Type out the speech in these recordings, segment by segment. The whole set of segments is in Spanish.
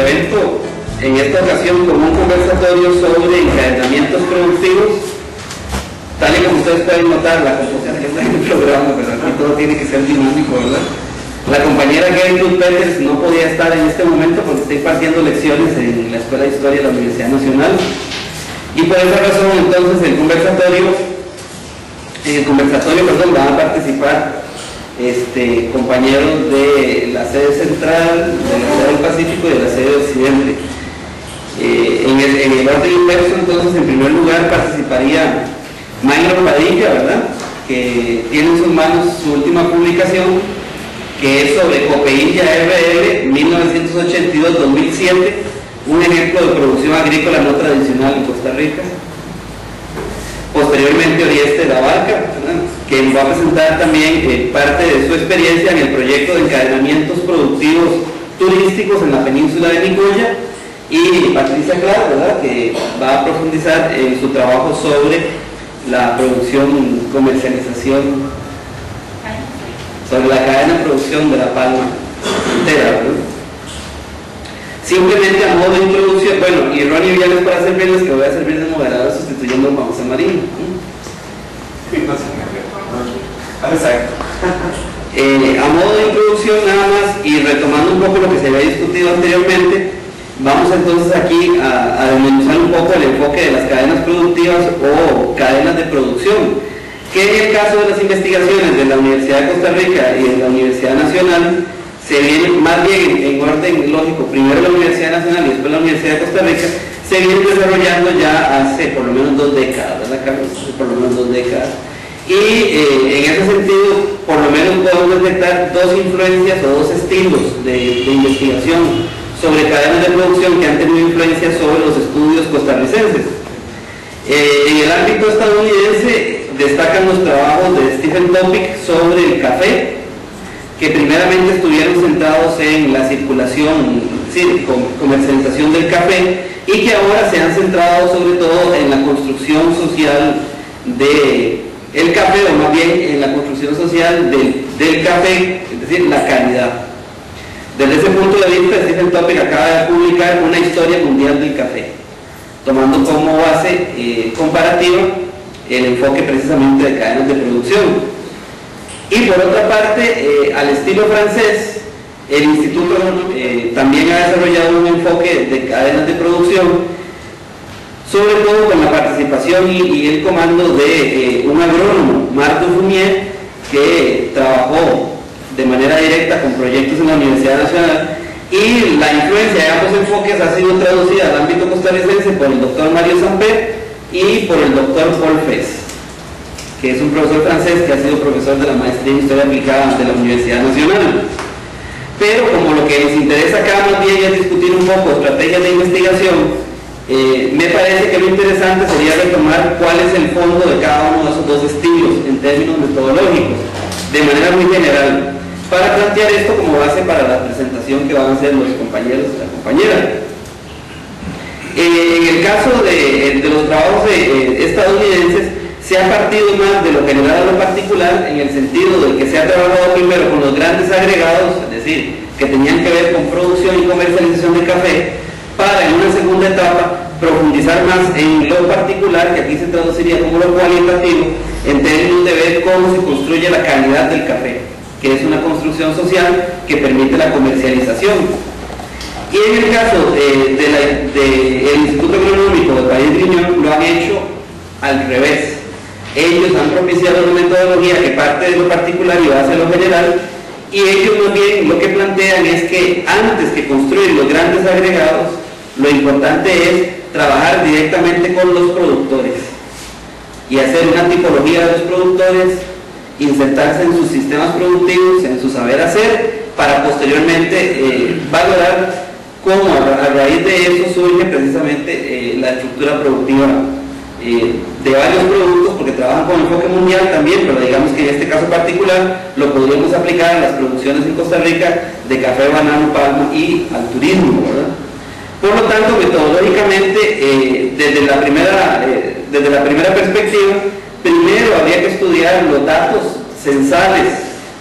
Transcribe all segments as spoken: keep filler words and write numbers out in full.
evento, en esta ocasión con un conversatorio sobre encadenamientos productivos. Tal y como ustedes pueden notar, la composición está en el programa, pero aquí todo tiene que ser dinámico, ¿verdad? La compañera Gertrude Peters no podía estar en este momento porque está impartiendo lecciones en la Escuela de Historia de la Universidad Nacional, y por esa razón entonces el conversatorio en el conversatorio perdón, van a participar este, compañeros de la sede central, de la sede del Pacífico y de la sede occidente. Eh, en, el, en el orden inverso, entonces, en primer lugar participaría Mayra Padilla, ¿verdad?, que tiene en sus manos su última publicación, que es sobre Copeilla R L mil novecientos ochenta y dos a dos mil siete, un ejemplo de producción agrícola no tradicional en Costa Rica. Posteriormente, Orieste de la Barca, ¿verdad?, que va a presentar también eh, parte de su experiencia en el proyecto de encadenamientos productivos turísticos en la península de Nicoya, y Patricia Clark, ¿verdad?, que va a profundizar en su trabajo sobre la producción, comercialización, sobre la cadena de producción de la palma entera, ¿verdad? Simplemente a modo de introducción, bueno, y Ronnie Villanes para servirles, que voy a servir de moderador sustituyendo a Juan José Marín. Eh, a modo de introducción nada más, y retomando un poco lo que se había discutido anteriormente, vamos entonces aquí a, a desmenuzar un poco el enfoque de las cadenas productivas o cadenas de producción, que en el caso de las investigaciones de la Universidad de Costa Rica y de la Universidad Nacional se viene más bien en orden lógico, primero la Universidad Nacional y después la Universidad de Costa Rica, se viene desarrollando ya hace por lo menos dos décadas, ¿verdad, Carlos? Por lo menos dos décadas. Y eh, en ese sentido, por lo menos podemos detectar dos influencias o dos estilos de, de investigación sobre cadenas de producción que han tenido influencia sobre los estudios costarricenses. Eh, en el ámbito estadounidense destacan los trabajos de Stephen Topic sobre el café, que primeramente estuvieron centrados en la circulación, sí, comercialización del café, y que ahora se han centrado sobre todo en la construcción social de el café, o más bien en la construcción social del, del café, es decir, la calidad. Desde ese punto de vista, Stephen Topic acaba de publicar una historia mundial del café, tomando como base eh, comparativa el enfoque precisamente de cadenas de producción. Y por otra parte, eh, al estilo francés, el Instituto eh, también ha desarrollado un enfoque de cadenas de producción, sobre todo con la participación y, y el comando de eh, un agrónomo, Marc Dufumier, que trabajó de manera directa con proyectos en la Universidad Nacional, y la influencia de ambos enfoques ha sido traducida al ámbito costarricense por el doctor Mario Samper y por el doctor Paul Fess, que es un profesor francés que ha sido profesor de la maestría en Historia Aplicada de la Universidad Nacional. Pero como lo que nos interesa acá más bien es discutir un poco estrategias de investigación, eh, me parece que lo interesante sería retomar cuál es el fondo de cada uno de esos dos estilos en términos metodológicos, de manera muy general, para plantear esto como base para la presentación que van a hacer los compañeros y la compañera. Eh, en el caso de, de los trabajos de, eh, estadounidenses, se ha partido más de lo general a lo particular, en el sentido de que se ha trabajado primero con los grandes agregados, es decir, que tenían que ver con producción y comercialización de café, para en una segunda etapa profundizar más en lo particular, que aquí se traduciría como lo cualitativo, en términos de ver cómo se construye la calidad del café, que es una construcción social que permite la comercialización. Y en el caso del de, de de Instituto Agronómico del País Griñón, lo han hecho al revés. Ellos han propiciado una metodología que parte de lo particular y va hacia lo general, y ellos más bien lo que plantean es que antes que construir los grandes agregados, lo importante es trabajar directamente con los productores y hacer una tipología de los productores, insertarse en sus sistemas productivos, en su saber hacer, para posteriormente eh, valorar cómo a, a raíz de eso surge precisamente eh, la estructura productiva eh, de varios productos, porque trabajan con enfoque mundial también, pero digamos que en este caso particular lo podríamos aplicar a las producciones en Costa Rica de café, banano, palma y al turismo, ¿verdad? Por lo tanto, metodológicamente, eh, desde, la primera, eh, desde la primera perspectiva, primero habría que estudiar los datos censales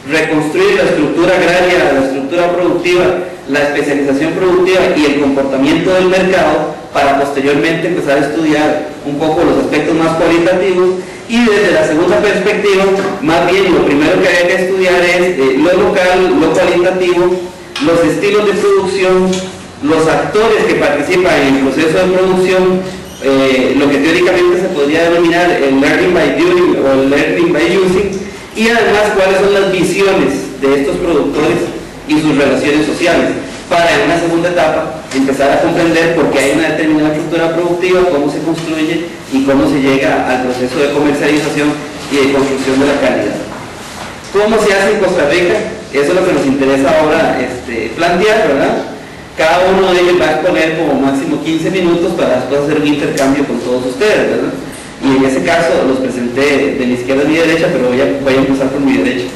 reconstruir la estructura agraria, la estructura productiva, la especialización productiva y el comportamiento del mercado, para posteriormente empezar a estudiar un poco los aspectos más cualitativos. Y desde la segunda perspectiva, más bien lo primero que hay que estudiar es eh, lo local, lo cualitativo, los estilos de producción, los actores que participan en el proceso de producción, eh, lo que teóricamente se podría denominar el learning by doing o el learning by using, y además cuáles son las visiones de estos productores y sus relaciones sociales, para en una segunda etapa empezar a comprender por qué hay una determinada estructura productiva, cómo se construye y cómo se llega al proceso de comercialización y de construcción de la calidad. ¿Cómo se hace en Costa Rica? Eso es lo que nos interesa ahora este, plantear, ¿verdad? Cada uno de ellos va a exponer como máximo quince minutos para después hacer un intercambio con todos ustedes, ¿verdad? Y en ese caso los presenté de mi izquierda a mi derecha, pero voy a, voy a empezar por mi derecha.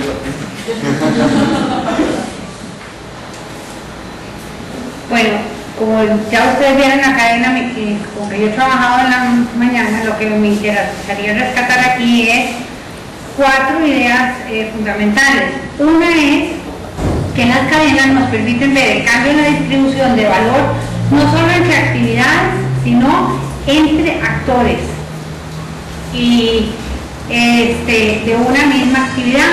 Bueno, como ya ustedes vieron la cadena con que yo he trabajado en la mañana, lo que me interesaría rescatar aquí es cuatro ideas eh, fundamentales. Una es que las cadenas nos permiten ver el cambio en la distribución de valor, no solo entre actividades, sino entre actores y este, de una misma actividad.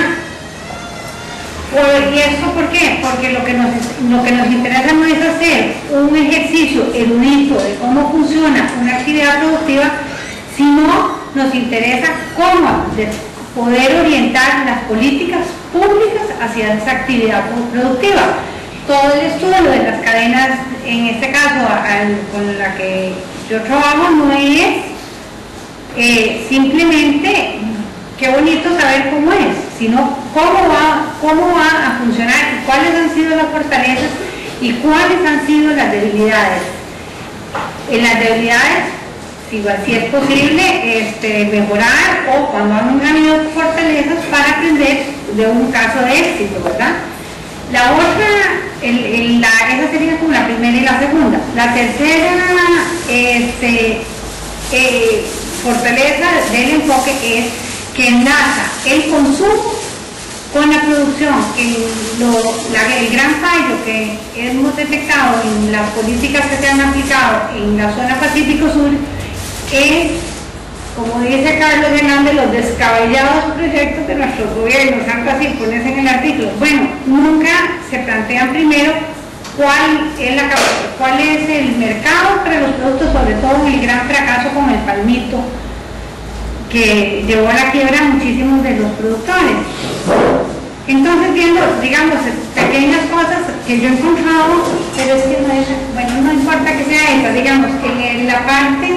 ¿Y esto por qué? Porque lo que, nos, lo que nos interesa no es hacer un ejercicio erudito de cómo funciona una actividad productiva, sino nos interesa cómo poder orientar las políticas públicas hacia esa actividad productiva. Todo el estudio de las cadenas, en este caso al, con la que yo trabajo, no es eh, simplemente qué bonito saber cómo es, sino cómo va, cómo va a funcionar y cuáles han sido las fortalezas y cuáles han sido las debilidades. En las debilidades, si así es posible, este, mejorar, o cuando han habido fortalezas, para aprender de un caso de éxito, ¿verdad? La otra, el, el, la, esa sería como la primera y la segunda. La tercera este, eh, fortaleza del enfoque es que enlaza el consumo con la producción. El, lo, la, el gran fallo que hemos detectado en las políticas que se han aplicado en la zona Pacífico Sur es, como dice Carlos Hernández, los descabellados proyectos de nuestros gobiernos, algo así, pones en el artículo. Bueno, nunca se plantean primero cuál es, la, cuál es el mercado para los productos, sobre todo en el gran fracaso con el palmito, que llevó a la quiebra a muchísimos de los productores. Entonces, viendo, digamos, pequeñas cosas que yo he encontrado, pero es que no es, bueno, no importa que sea esa, digamos, en la parte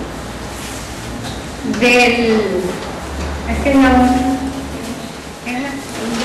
del, es que no, ¿es la?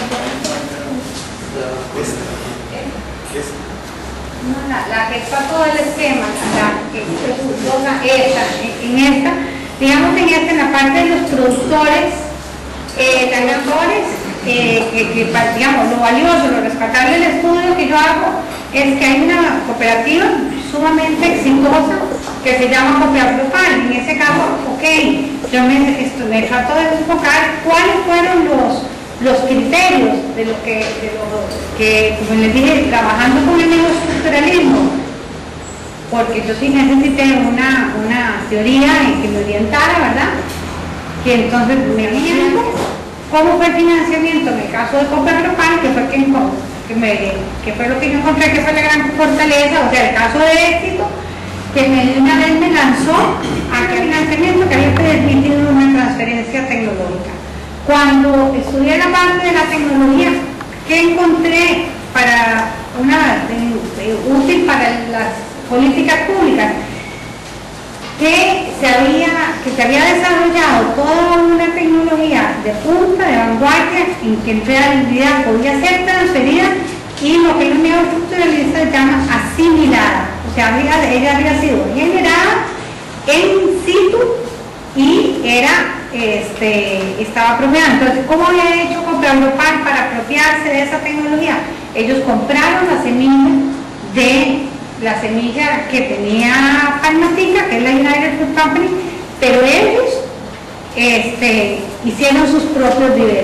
No, la, la que está todo el esquema, la que se esta, en esta, digamos en esta, en la parte de los productores, eh, ganadores, eh, que, que, digamos, lo valioso, lo rescatable del estudio que yo hago es que hay una cooperativa sumamente exitosa que se llama Cooperativa Local. En ese caso, ok, yo me, esto, me trato de enfocar cuáles fueron los, los criterios de lo que, de lo que, como les dije, trabajando con el neoestructuralismo, porque yo sí necesité una, una teoría en que me orientara, ¿verdad? Que entonces me oriento cómo fue el financiamiento en el caso de Cooperativa Local, que fue, que, que, me, que fue lo que yo encontré que fue la gran fortaleza, o sea, el caso de éxito, que me, una vez me lanzó a aquel financiamiento que había permitido una transferencia tecnológica. Cuando estudié la parte de la tecnología, ¿qué encontré para una de, de, útil para las políticas públicas? Que se había que se había desarrollado toda una tecnología de punta, de vanguardia, en que en realidad podía ser transferida y lo que los neoestructuralistas llaman asimilada. O sea, había, ella había sido generada en situ y era, este, estaba apropiada. Entonces, ¿cómo había hecho Cooperativa Local para apropiarse de esa tecnología? Ellos compraron la semilla de la semilla que tenía Palmatica, que es la United Fruit Company, pero ellos este, hicieron sus propios viveros,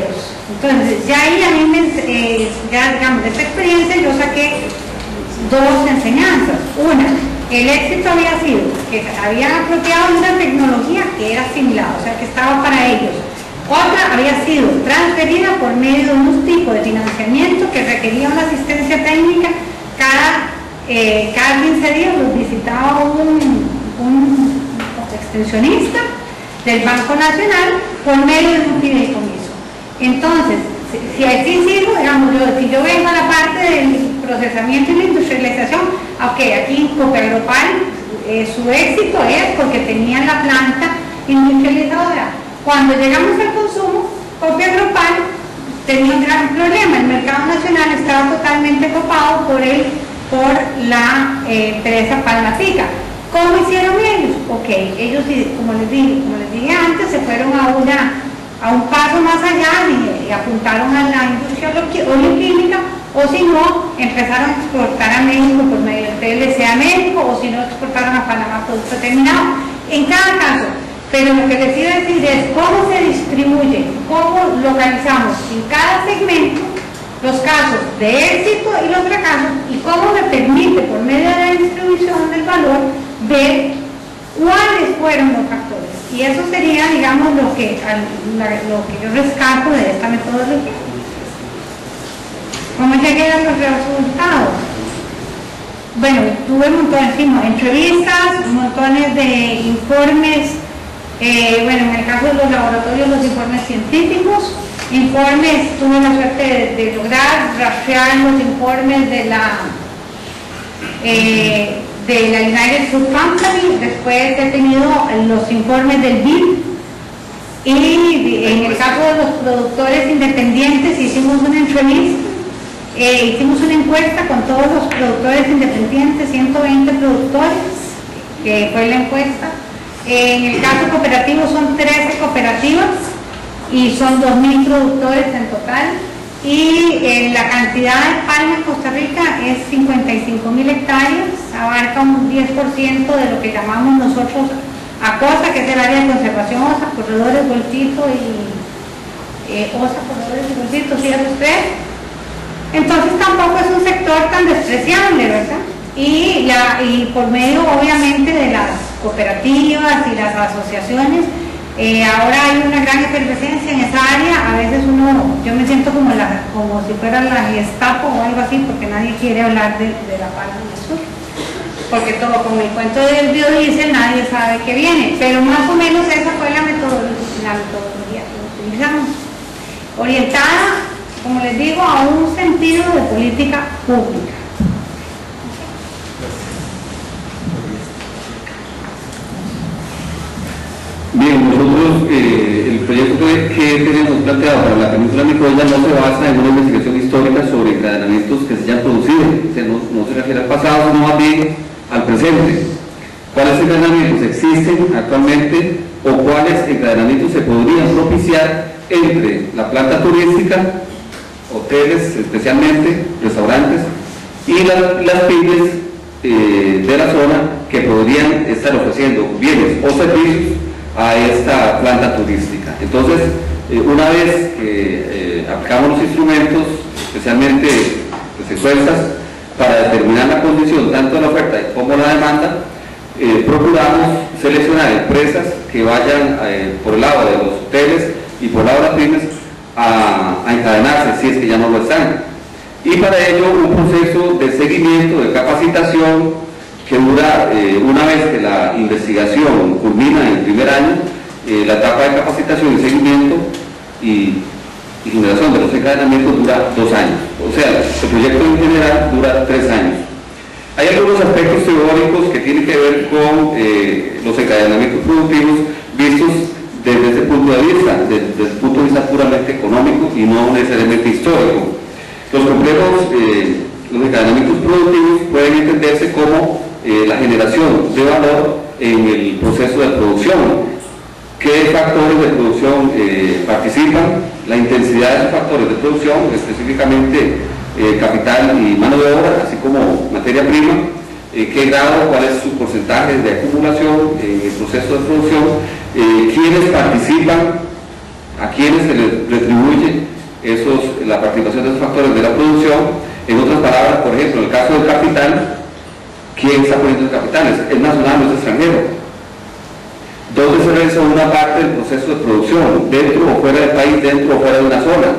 Entonces, ya ahí a mí, me, eh, ya digamos, de esta experiencia yo saqué dos enseñanzas. Una, el éxito había sido que habían apropiado de una tecnología que era similar, o sea, que estaba para ellos. Otra había sido transferida por medio de unos tipos de financiamiento que requerían una asistencia técnica. Cada, eh, cada quince días los visitaba un, un extensionista del Banco Nacional por medio de un fideicomiso. Entonces, si, si así sigo, digamos, yo, si yo vengo a la parte del procesamiento y la industrialización, ok, aquí en Copiagropal eh, su éxito es porque tenían la planta industrializadora. Cuando llegamos al consumo, Copiagropal tenía un gran problema. El mercado nacional estaba totalmente copado por, el, por la eh, empresa Palmatica. ¿Cómo hicieron ellos? Ok, ellos, como les dije, como les dije antes, se fueron a, una, a un paso más allá y, y apuntaron a la industria oleoquímica, o si no, empezaron a exportar a México por medio del P L C a México, o si no, exportaron a Panamá producto terminado. En cada caso. Pero lo que les iba a decir es cómo se distribuye, cómo localizamos en cada segmento los casos de éxito y los fracasos, y cómo me permite, por medio de la distribución del valor, ver cuáles fueron los factores. Y eso sería, digamos, lo que, lo que yo rescato de esta metodología. ¿Cómo llegué a los resultados? Bueno, tuve montones, entrevistas, montones de informes. Eh, bueno, en el caso de los laboratorios, los informes científicos, informes, tuve la suerte de, de lograr rastrear los informes de la, eh, de la United Fruit Company. Después he tenido los informes del B I P, y en el caso de los productores independientes hicimos una entrevista, eh, hicimos una encuesta con todos los productores independientes, ciento veinte productores, que fue la encuesta. En el caso cooperativo son trece cooperativas y son dos mil productores en total, y eh, la cantidad de palma en Costa Rica es cincuenta y cinco mil hectáreas, abarca un diez por ciento de lo que llamamos nosotros ACOSA, que es el área de conservación OSA, corredores, golfito y eh, OSA, corredores y golfito, fíjate usted. Entonces tampoco es un sector tan despreciable, ¿verdad? Y, la, y por medio obviamente de las cooperativas y las asociaciones, eh, ahora hay una gran efervescencia en esa área. A veces uno, yo me siento como, la, como si fuera la Gestapo o algo así, porque nadie quiere hablar de, de la palma del sur, porque todo con el cuento del biodiesel nadie sabe qué viene, pero más o menos esa fue la metodología, la metodología que utilizamos, orientada, como les digo, a un sentido de política pública. Bien, nosotros, eh, el proyecto que tenemos planteado para la península Nicoya no se basa en una investigación histórica sobre encadenamientos que se hayan producido, o sea, no, no se refiere al pasado, sino más bien al presente. ¿Cuáles encadenamientos existen actualmente o cuáles encadenamientos se podrían propiciar entre la planta turística, hoteles especialmente, restaurantes, y la, las pymes eh, de la zona que podrían estar ofreciendo bienes o servicios a esta planta turística? Entonces, eh, una vez que eh, aplicamos los instrumentos, especialmente las encuestas, para determinar la condición tanto de la oferta como la demanda, eh, procuramos seleccionar empresas que vayan eh, por el lado de los hoteles y por el lado de las pymes a, a encadenarse, si es que ya no lo están. Y para ello un proceso de seguimiento, de capacitación, que dura, eh, una vez que la investigación culmina en el primer año, eh, la etapa de capacitación y seguimiento y, y generación de los encadenamientos dura dos años. O sea, el proyecto en general dura tres años. Hay algunos aspectos teóricos que tienen que ver con eh, los encadenamientos productivos vistos desde ese punto de vista, desde, desde el punto de vista puramente económico y no necesariamente histórico. Los complejos, eh, los encadenamientos productivos pueden entenderse como Eh, la generación de valor en el proceso de producción. ¿Qué factores de producción eh, participan? La intensidad de los factores de producción, específicamente eh, capital y mano de obra, así como materia prima, eh, qué grado, cuál es su porcentaje de acumulación en el proceso de producción, eh, quiénes participan, a quiénes se les retribuye esos, la participación de esos factores de la producción. En otras palabras, por ejemplo, en el caso del capital, ¿quién está poniendo el capital? ¿Es nacional o es extranjero? ¿Dónde se realiza una parte del proceso de producción? ¿Dentro o fuera del país? ¿Dentro o fuera de una zona?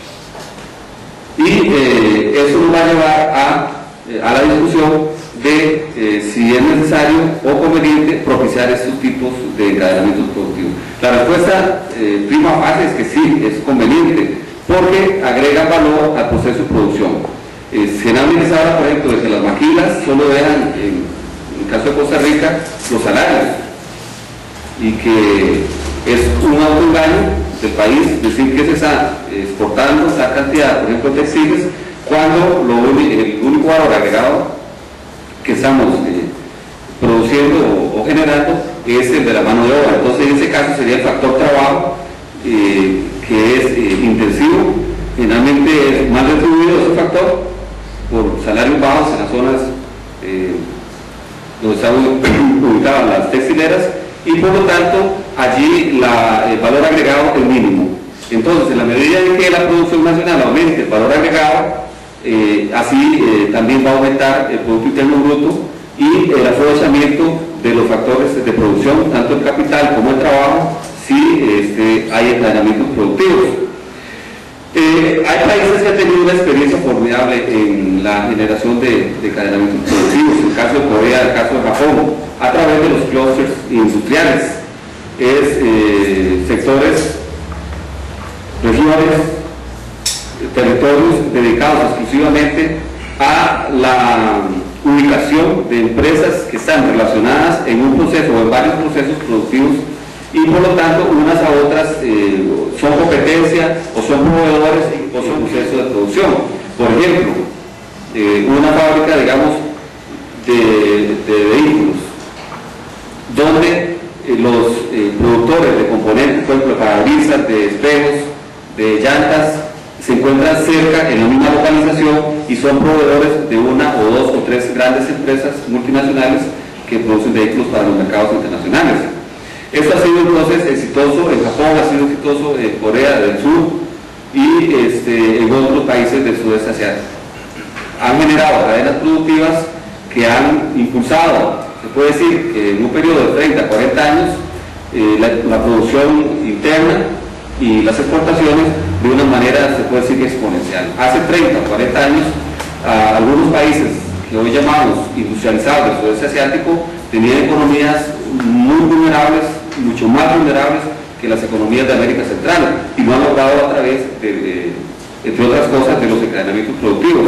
Y eh, eso nos va a llevar a, eh, a la discusión de eh, si es necesario o conveniente propiciar estos tipos de encadenamientos productivos. La respuesta eh, prima facie es que sí, es conveniente, porque agrega valor al proceso de producción. Eh, se han analizado, por ejemplo, de que las maquilas solo dejan, en, en el caso de Costa Rica, los salarios, y que es un autoengaño del país decir que se está exportando esa cantidad, por ejemplo, de textiles, cuando lo único, el único valor agregado que estamos eh, produciendo o, o generando es el de la mano de obra. Entonces, en ese caso sería el factor trabajo, eh, que es eh, intensivo, finalmente es más retribuido ese factor por salarios bajos en las zonas eh, donde están ubicadas las textileras, y por lo tanto allí la, el valor agregado es mínimo. Entonces, en la medida en que la producción nacional aumente el valor agregado, eh, así eh, también va a aumentar el Producto Interno Bruto y el aprovechamiento de los factores de producción, tanto el capital como el trabajo, si este, hay encadenamientos productivos. Eh, hay países que han tenido una experiencia formidable en la generación de, de encadenamientos productivos, el caso de Corea, el caso de Japón, a través de los clústeres industriales. Es eh, sectores, regiones, territorios dedicados exclusivamente a la ubicación de empresas que están relacionadas en un proceso o en varios procesos productivos, y por lo tanto unas a otras eh, son competencia o son proveedores o son procesos de producción. Por ejemplo, eh, una fábrica, digamos, de, de vehículos, donde eh, los eh, productores de componentes, por ejemplo, parabrisas, de espejos, de llantas, se encuentran cerca en la misma localización y son proveedores de una o dos o tres grandes empresas multinacionales que producen vehículos para los mercados internacionales. Esto ha sido entonces exitoso en Japón, ha sido exitoso en Corea del Sur y este, en otros países del sudeste asiático. Han generado cadenas productivas que han impulsado, se puede decir que en un periodo de treinta a cuarenta años, eh, la, la producción interna y las exportaciones de una manera, se puede decir, que exponencial. Hace treinta o cuarenta años, a algunos países que hoy llamamos industrializados del sudeste asiático tenían economías muy vulnerables, mucho más vulnerables que las economías de América Central, y lo han logrado a través de, de entre otras cosas, de los encadenamientos productivos.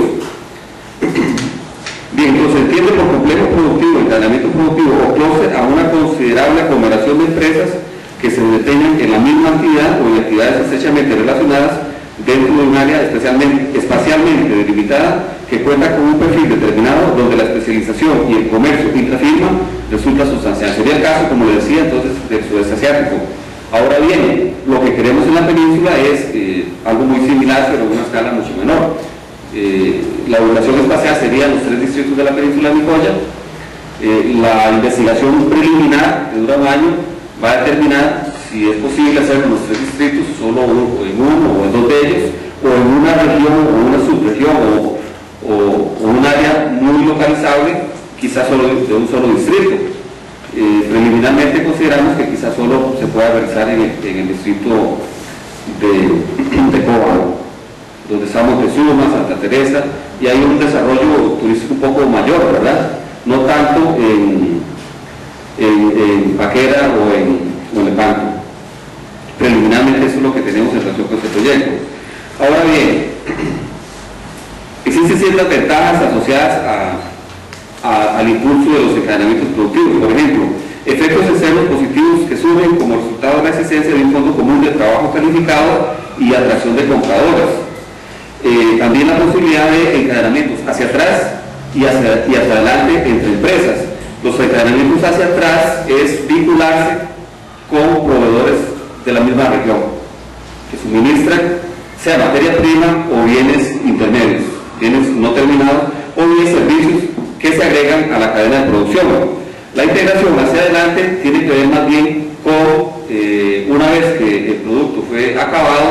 Bien, lo se entiende por complejo productivo, encadenamiento productivo o clúster a una considerable aglomeración de empresas que se detengan en la misma actividad o en actividades estrechamente relacionadas dentro de un área especialmente, espacialmente delimitada, que cuenta con un perfil determinado donde la especialización y el comercio intrafirma resulta sustancial. Sería el caso, como le decía, entonces, del sudeste asiático. Ahora bien, lo que queremos en la península es eh, algo muy similar, pero a una escala mucho menor. Eh, la ubicación espacial sería los tres distritos de la península de Nicoya. Eh, la investigación preliminar, que dura un año, va a determinar si es posible hacerlo en los tres distritos, solo uno, en uno o en dos de ellos, o en una región o una subregión o, o, o un área muy localizable, quizás solo de, de un solo distrito. Eh, preliminarmente consideramos que quizás solo se pueda realizar en el, en el distrito de, de Cóbalo, donde estamos de Suma, Santa Teresa, y hay un desarrollo turístico un poco mayor, ¿verdad? No tanto en, en, en Paquera o en, o en Lepanto. Preliminarmente eso es lo que tenemos en relación con este proyecto. Ahora bien, existen ciertas ventajas asociadas a, a, al impulso de los encadenamientos productivos. Por ejemplo, efectos externos positivos que surgen como resultado de la existencia de un fondo común de trabajo calificado y atracción de compradores. Eh, también la posibilidad de encadenamientos hacia atrás y hacia, y hacia adelante entre empresas. Los encadenamientos hacia atrás es vincularse con proveedores de la misma región que suministran, sea materia prima o bienes intermedios, bienes no terminados o bien servicios que se agregan a la cadena de producción. La integración hacia adelante tiene que ver más bien con, eh, una vez que el producto fue acabado,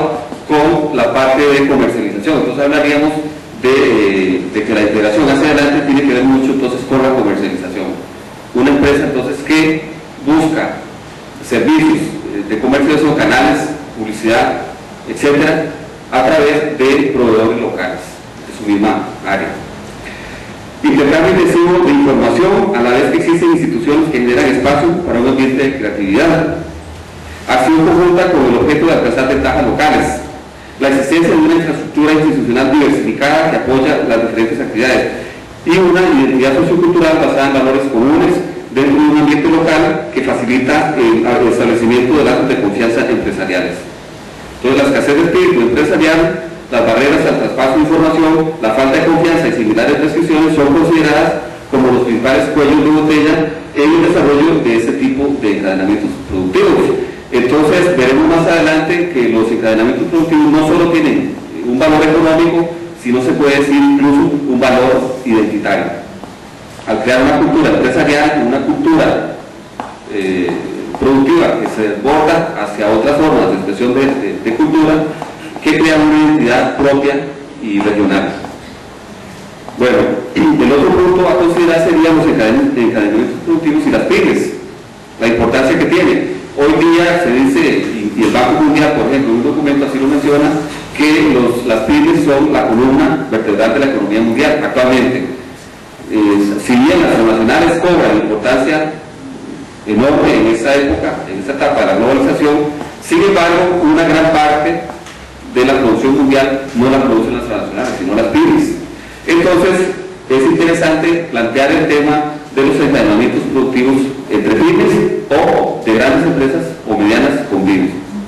con la parte de comercialización. Entonces hablaríamos de, eh, de que la integración hacia adelante tiene que ver mucho entonces con la comercialización. Una empresa entonces que busca servicios de comercialización, canales, publicidad, etcétera, a través de proveedores locales de su misma área. Intercambio intensivo de información, a la vez que existen instituciones que generan espacio para un ambiente de creatividad. Acción conjunta con el objeto de alcanzar ventajas locales. La existencia de una infraestructura institucional diversificada que apoya las diferentes actividades. Y una identidad sociocultural basada en valores comunes dentro de un ambiente local que facilita el, el establecimiento de lazos de confianza empresariales. Entonces, la escasez de espíritu empresarial, las barreras al traspaso de información, la falta de confianza y similares restricciones son consideradas como los principales cuellos de botella en el desarrollo de este tipo de encadenamientos productivos. Entonces, veremos más adelante que los encadenamientos productivos no solo tienen un valor económico, sino se puede decir incluso un valor identitario. Al crear una cultura empresarial, una cultura eh, productiva que se desborda hacia otras formas de expresión de, de, de cultura, que crea una identidad propia y regional. Bueno, el otro punto a considerar serían los encadenamientos productivos y las pymes, la importancia que tiene. Hoy día se dice, y el Banco Mundial, por ejemplo, en un documento así lo menciona, que los, las pymes son la columna vertebral de la economía mundial actualmente. Eh, si bien las transnacionales cobran importancia enorme en esa época, en esta etapa de la globalización, sin embargo, una gran parte de la producción mundial no la producen las transnacionales, sino las pymes. Entonces, es interesante plantear el tema de los encadenamientos productivos entre pymes o de grandes empresas o medianas con pymes.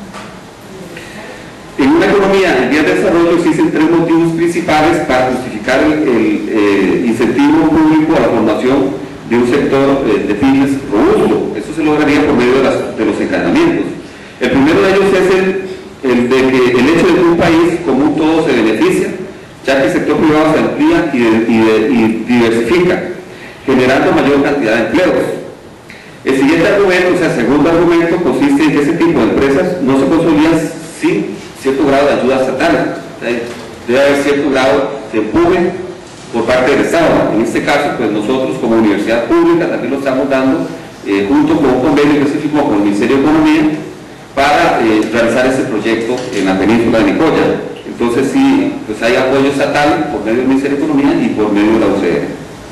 En una economía en vías de desarrollo existen tres motivos principales para justificar el, el eh, incentivo público a la formación de un sector eh, de pymes robusto. Eso se lograría por medio de, las, de los encadenamientos. El primero de ellos es el, el de que el hecho de que un país como un todo se beneficia, ya que el sector privado se amplía y, de, y, de, y diversifica, generando mayor cantidad de empleos. El siguiente argumento, o sea, el segundo argumento, consiste en que ese tipo de empresas no se consolidan sin cierto grado de ayuda estatal. Debe haber cierto grado de empuje por parte del Estado. En este caso, pues nosotros como universidad pública también lo estamos dando eh, junto con un convenio que se firmó con el Ministerio de Economía para eh, realizar este proyecto en la península de Nicoya. Entonces sí, pues hay apoyo estatal por medio del Ministerio de Economía y por medio de la U C R.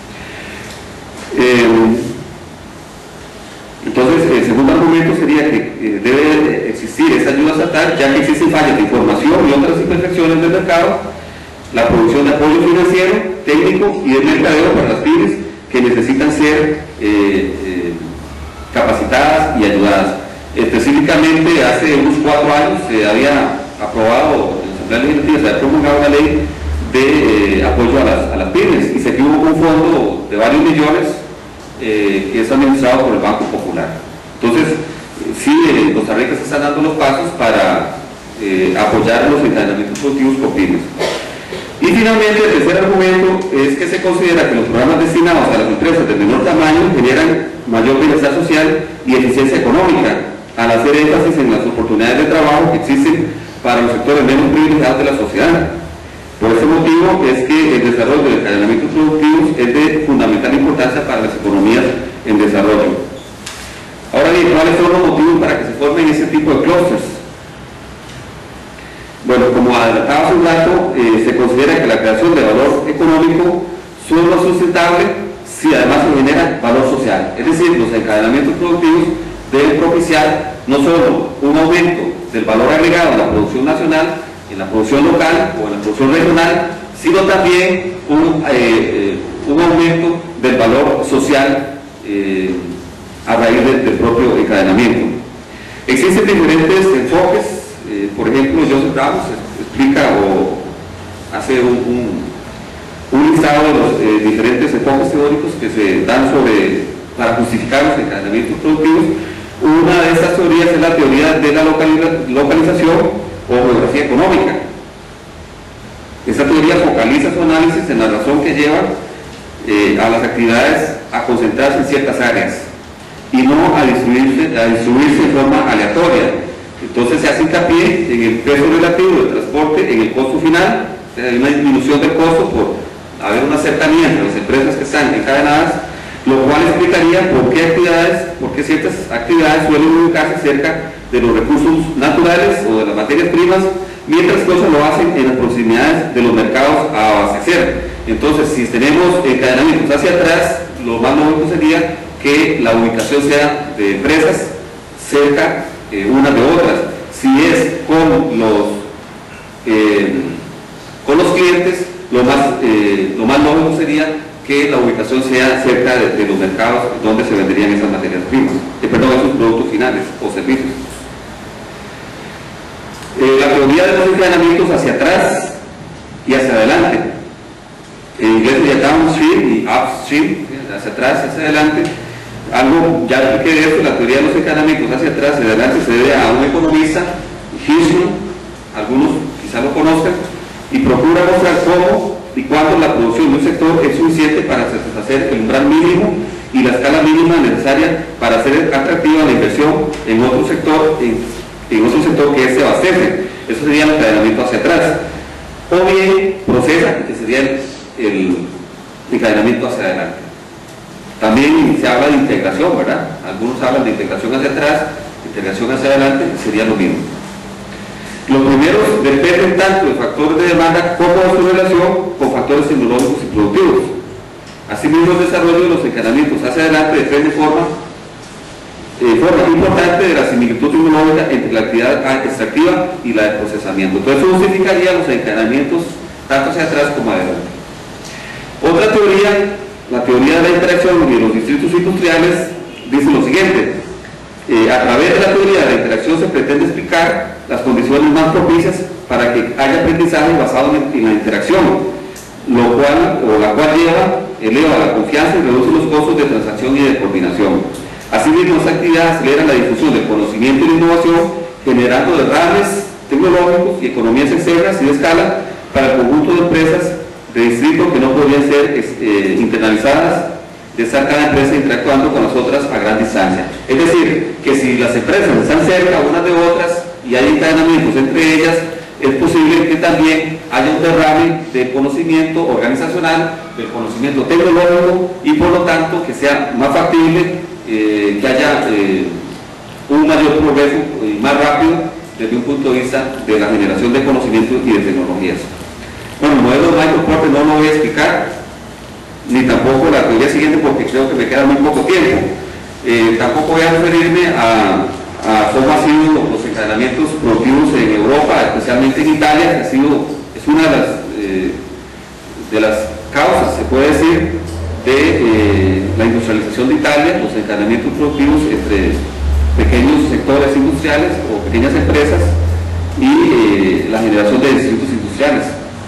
Eh, entonces, el segundo argumento sería que eh, debe existir esa ayuda estatal, ya que existen fallas de información y otras imperfecciones del mercado, la producción de apoyo financiero, técnico y de mercadeo para las pymes que necesitan ser eh, eh, capacitadas y ayudadas. Específicamente, hace unos cuatro años se había aprobado en la Asamblea Legislativa, se había promulgado una ley de eh, apoyo a las, a las pymes y se tuvo un fondo de varios millones eh, que es administrado por el Banco Popular. Entonces, sí, en Costa Rica se están dando los pasos para eh, apoyar los encadenamientos productivos con pymes. Y finalmente, el tercer argumento es que se considera que los programas destinados a las empresas de menor tamaño generan mayor bienestar social y eficiencia económica, al hacer énfasis en las oportunidades de trabajo que existen para los sectores menos privilegiados de la sociedad. Por ese motivo es que el desarrollo de encadenamientos productivos es de fundamental importancia para las economías en desarrollo. Ahora bien, ¿cuáles son los motivos para que se formen ese tipo de clústeres? Bueno, como adelantaba hace un rato, eh, se considera que la creación de valor económico solo es sustentable si además se genera valor social. Es decir, los encadenamientos productivos deben propiciar no solo un aumento del valor agregado en la producción nacional, en la producción local o en la producción regional, sino también un, eh, un aumento del valor social eh, a raíz de, del propio encadenamiento. Existen diferentes enfoques, eh, por ejemplo, Joseph Ramos explica o hace un, un, un listado de los eh, diferentes enfoques teóricos que se dan sobre, para justificar los encadenamientos productivos. Una de estas teorías es la teoría de la localización o geografía económica. Esta teoría focaliza su análisis en la razón que lleva eh, a las actividades a concentrarse en ciertas áreas y no a distribuirse, a distribuirse de forma aleatoria. Entonces se hace hincapié en el peso relativo del transporte, en el costo final, hay una disminución del costo por haber una cercanía entre las empresas que están encadenadas, lo cual explicaría por qué actividades, por qué ciertas actividades suelen ubicarse cerca de los recursos naturales o de las materias primas, mientras que otras lo hacen en las proximidades de los mercados a abastecer. Entonces, si tenemos encadenamientos hacia atrás, lo más lógico sería que la ubicación sea de empresas cerca eh, unas de otras. Si es con los eh, con los clientes, lo más, eh, lo más lógico sería que la ubicación sea cerca de, de los mercados donde se venderían esas materias primas, eh, perdón, esos productos finales o servicios. Eh, la teoría de los encadenamientos hacia atrás y hacia adelante, en inglés sería downstream y upstream, hacia atrás y hacia adelante. Algo, ya expliqué de esto, la teoría de los encadenamientos hacia atrás y adelante se debe a un economista, Hirschman, algunos quizá lo conozcan, y procura mostrar cómo y cuándo la producción de un sector es suficiente para satisfacer el umbral mínimo y la escala mínima necesaria para hacer atractiva la inversión en otro sector, en, en otro sector que se abastece. Eso sería el encadenamiento hacia atrás. O bien procesa, que sería el, el encadenamiento hacia adelante. También se habla de integración, ¿verdad? Algunos hablan de integración hacia atrás, integración hacia adelante, sería lo mismo. Los primeros dependen tanto de factores de demanda como de su relación con factores tecnológicos y productivos. Asimismo, el desarrollo de los encadenamientos hacia adelante depende de forma, eh, forma importante de la similitud tecnológica entre la actividad extractiva y la de procesamiento. Entonces, eso justificaría los encadenamientos tanto hacia atrás como adelante. Otra teoría, la teoría de la interacción y de los distritos industriales, dice lo siguiente. Eh, a través de la teoría de la interacción se pretende explicar las condiciones más propicias para que haya aprendizaje basado en, en la interacción, lo cual, o la cual lleva, eleva la confianza y reduce los costos de transacción y de coordinación. Asimismo, esta actividad acelera la difusión del conocimiento y la innovación, generando derrames tecnológicos y economías externas y de escala para el conjunto de empresas de distrito que no podrían ser eh, internalizadas, de estar cada empresa interactuando con las otras a gran distancia. Es decir, que si las empresas están cerca unas de otras y hay encadenamientos entre ellas, es posible que también haya un derrame de conocimiento organizacional, del conocimiento tecnológico, y por lo tanto que sea más factible eh, que haya eh, un mayor progreso y más rápido desde un punto de vista de la generación de conocimiento y de tecnologías. Bueno, el modelo de Michael Porter no lo voy a explicar, ni tampoco la teoría siguiente porque creo que me queda muy poco tiempo. Eh, tampoco voy a referirme a, a cómo han sido los encadenamientos productivos en Europa, especialmente en Italia, que ha sido, es una de las, eh, de las causas, se puede decir, de eh, la industrialización de Italia, los encadenamientos productivos entre pequeños sectores industriales o pequeñas empresas y eh, la generación de distritos industriales.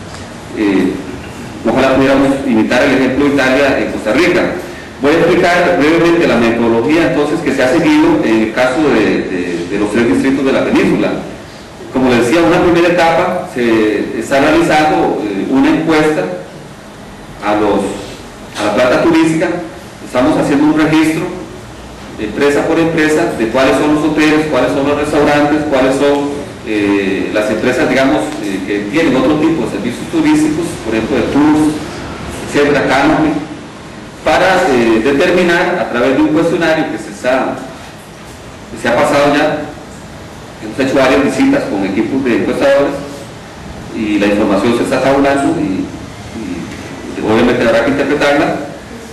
Eh, Ojalá pudiéramos imitar el ejemplo de Italia en Costa Rica. Voy a explicar brevemente la metodología entonces que se ha seguido en el caso de, de, de los tres distritos de la península. Como les decía, una primera etapa se está realizando eh, una encuesta a, los, a la planta turística. Estamos haciendo un registro empresa por empresa de cuáles son los hoteles, cuáles son los restaurantes, cuáles son Eh, las empresas, digamos, eh, que tienen otro tipo de servicios turísticos, por ejemplo de tours, etcétera, canopy, para eh, determinar a través de un cuestionario que se, está, que se ha pasado ya, hemos hecho varias visitas con equipos de encuestadores y la información se está tabulando y, y obviamente habrá que interpretarla.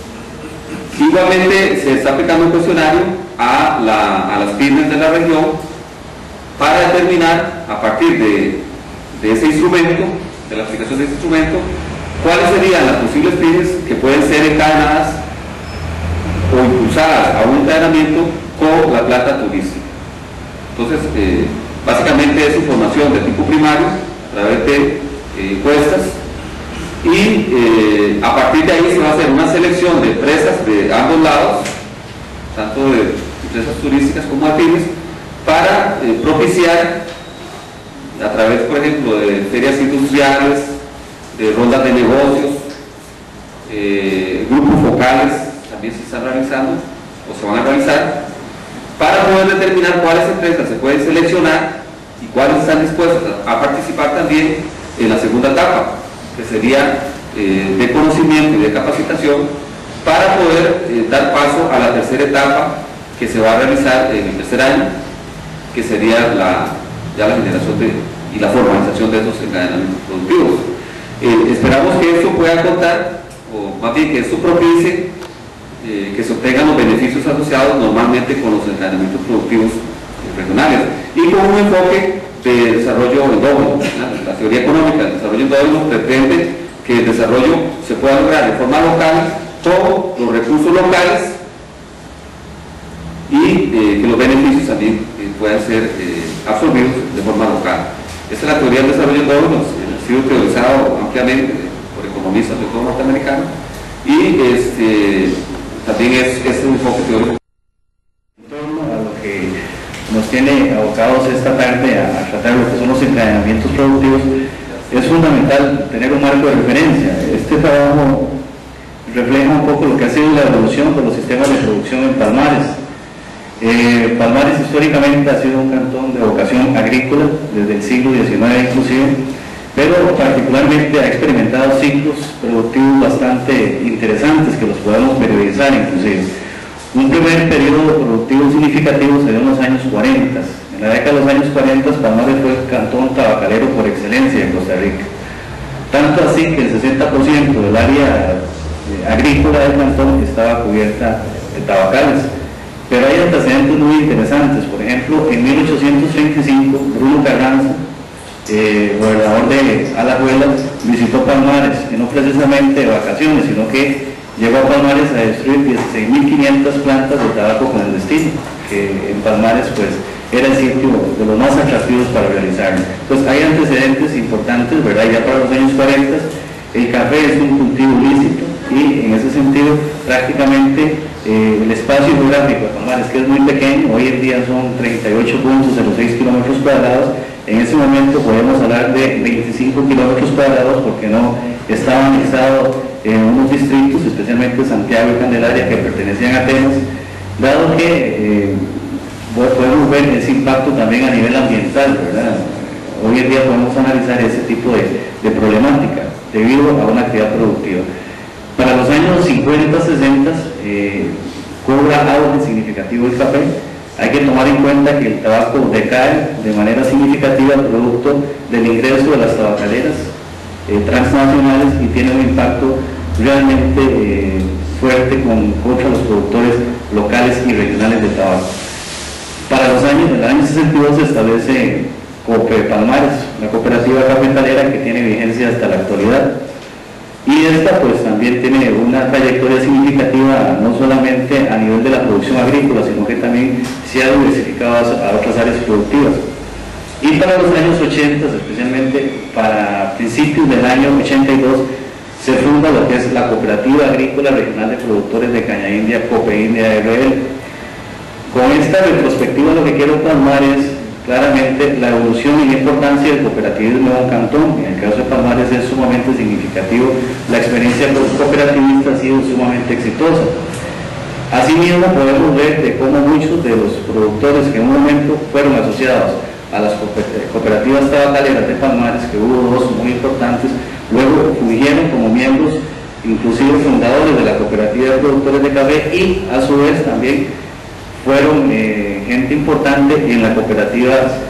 Igualmente se está aplicando un cuestionario a, la, a las pymes de la región para determinar, a partir de, de ese instrumento, de la aplicación de ese instrumento, cuáles serían las posibles pymes que pueden ser encadenadas o impulsadas a un encadenamiento con la planta turística. Entonces, eh, básicamente es información de tipo primario, a través de eh, encuestas, y eh, a partir de ahí se va a hacer una selección de empresas de ambos lados, tanto de empresas turísticas como de pymes, para eh, propiciar a través, por ejemplo, de ferias industriales, de rondas de negocios, eh, grupos focales también se están realizando o se van a realizar, para poder determinar cuáles empresas se pueden seleccionar y cuáles están dispuestas a participar también en la segunda etapa, que sería eh, de conocimiento y de capacitación, para poder eh, dar paso a la tercera etapa que se va a realizar en el tercer año, que sería la, ya la generación de, y la formalización de esos encadenamientos productivos. Eh, esperamos que esto pueda contar, o más bien que esto propicie eh, que se obtengan los beneficios asociados normalmente con los encadenamientos productivos regionales y con un enfoque de desarrollo endógeno. La teoría económica del desarrollo endógeno pretende que el desarrollo se pueda lograr de forma local con los recursos locales y eh, que los beneficios también eh, puedan ser eh, absorbidos de forma local. Esta es la teoría del desarrollo endógeno, ha sido teorizado ampliamente por economistas de todo norteamericano y este, también es, es un enfoque teórico. En torno a lo que nos tiene abocados esta tarde a, a tratar lo que son los encadenamientos productivos, es fundamental tener un marco de referencia. Este trabajo refleja un poco lo que ha sido la evolución de los sistemas de producción en Palmares. Eh, Palmares históricamente ha sido un cantón de vocación agrícola desde el siglo diecinueve inclusive, pero particularmente ha experimentado ciclos productivos bastante interesantes que los podemos periodizar inclusive. Un primer periodo productivo significativo se dio en los años cuarenta. En la década de los años cuarenta, Palmares fue el cantón tabacalero por excelencia en Costa Rica. Tanto así que el sesenta por ciento del área eh, agrícola del cantón estaba cubierta de tabacales. Pero hay antecedentes muy interesantes. Por ejemplo, en mil ochocientos treinta y cinco, Bruno Carranza, eh, gobernador de Alajuela, visitó Palmares, y no precisamente de vacaciones, sino que llegó a Palmares a destruir dieciséis mil quinientas plantas de tabaco con el destino, que en Palmares pues era el sitio de los más atractivos para realizarlo. Entonces hay antecedentes importantes, ¿verdad? Ya para los años cuarenta, el café es un cultivo lícito y en ese sentido prácticamente eh, el espacio geográfico de Palmares, que es muy pequeño, hoy en día son treinta y ocho punto cero seis kilómetros cuadrados, en ese momento podemos hablar de veinticinco kilómetros cuadrados porque no estaba anexado en unos distritos, especialmente Santiago y Candelaria, que pertenecían a Atenas, dado que eh, podemos ver ese impacto también a nivel ambiental, ¿verdad? Hoy en día podemos analizar ese tipo de, de problemática debido a una actividad productiva. Para los años cincuenta, sesenta eh, cobra auge significativo el café. Hay que tomar en cuenta que el tabaco decae de manera significativa producto del ingreso de las tabacaleras eh, transnacionales y tiene un impacto realmente eh, fuerte con, contra los productores locales y regionales de tabaco. Para los años, en el año sesenta y dos se establece Cope Palmares, la cooperativa cafetalera que tiene vigencia hasta la actualidad. Y esta pues también tiene una trayectoria significativa no solamente a nivel de la producción agrícola, sino que también se ha diversificado a otras áreas productivas. Y para los años ochenta, especialmente para principios del año ochenta y dos, se funda lo que es la Cooperativa Agrícola Regional de Productores de Caña India, Cope India R L. Con esta retrospectiva lo que quiero plasmar es claramente la evolución y la importancia del cooperativismo en un cantón. En el caso de Palmares es sumamente significativo, la experiencia cooperativista ha sido sumamente exitosa. Asimismo podemos ver de cómo muchos de los productores que en un momento fueron asociados a las cooperativas tabacaleras de Palmares, que hubo dos muy importantes, luego fungieron como miembros, inclusive fundadores de la cooperativa de productores de café, y a su vez también fueron eh, gente importante en la cooperativa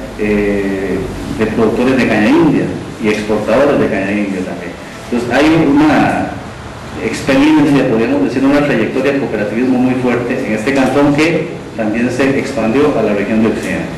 eh, de productores de caña india y exportadores de caña india también. Entonces hay una experiencia, podríamos decir, una trayectoria de cooperativismo muy fuerte en este cantón que también se expandió a la región de Occidente.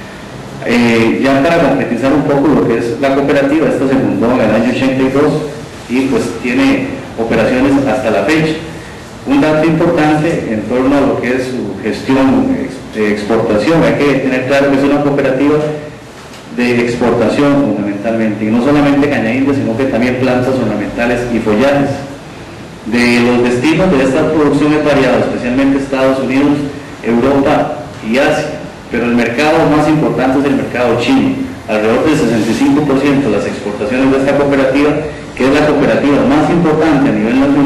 Eh, ya para concretizar un poco lo que es la cooperativa, esta se fundó en el año ochenta y dos y pues tiene operaciones hasta la fecha. Un dato importante en torno a lo que es su gestión de exportación, hay que tener claro que es una cooperativa de exportación fundamentalmente, y no solamente caña india, sino que también plantas ornamentales y follajes. De los destinos de esta producción es variado, especialmente Estados Unidos, Europa y Asia, pero el mercado más importante es el mercado chino. Alrededor del sesenta y cinco por ciento de las exportaciones de esta cooperativa, que es la cooperativa más importante a nivel nacional,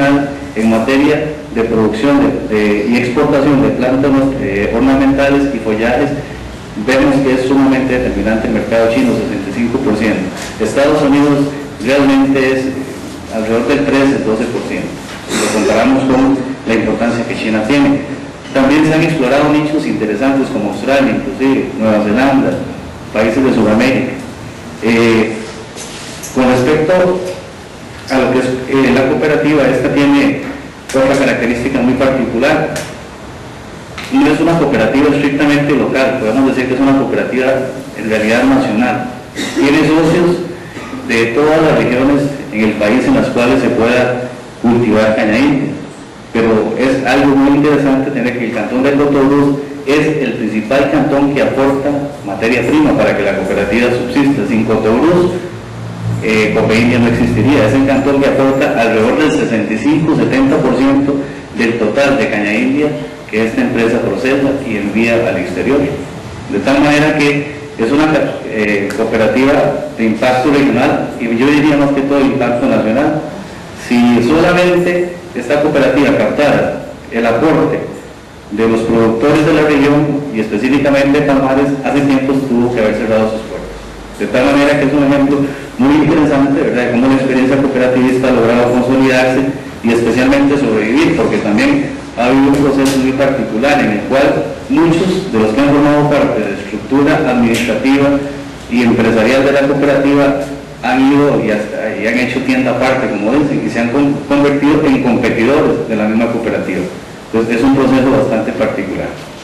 en materia de producción de, de, y exportación de plantas eh, ornamentales y follajes, vemos que es sumamente determinante el mercado chino, sesenta y cinco por ciento. Estados Unidos realmente es alrededor del trece, doce por ciento, si lo comparamos con la importancia que China tiene. También se han explorado nichos interesantes como Australia, inclusive Nueva Zelanda, países de Sudamérica. Eh, con respecto a lo que es eh, la cooperativa, esta tiene otra característica muy particular. No es una cooperativa estrictamente local, podemos decir que es una cooperativa en realidad nacional. Tiene socios de todas las regiones en el país en las cuales se pueda cultivar caña india, pero es algo muy interesante tener que el cantón de Cotobruz es el principal cantón que aporta materia prima para que la cooperativa subsista. Sin Cotobruz, eh, Copeindia no existiría. Es el cantón que aporta alrededor del sesenta y cinco a setenta por ciento del total de caña india que esta empresa procesa y envía al exterior. De tal manera que es una eh, cooperativa de impacto regional y yo diría más que todo de impacto nacional. Si solamente esta cooperativa captara el aporte de los productores de la región y específicamente de Palmares, hace tiempo tuvo que haber cerrado sus puertas. De tal manera que es un ejemplo muy interesante, ¿verdad?, de cómo la experiencia cooperativista ha logrado consolidarse y especialmente sobrevivir, porque también ha habido un proceso muy particular en el cual muchos de los que han formado parte de la estructura administrativa y empresarial de la cooperativa han ido y, hasta, y han hecho tienda aparte, como dicen, y se han con, convertido en competidores de la misma cooperativa. Entonces es un proceso bastante particular.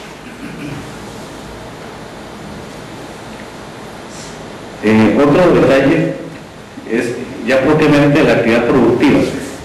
Eh, otro detalle es ya propiamente la actividad productiva.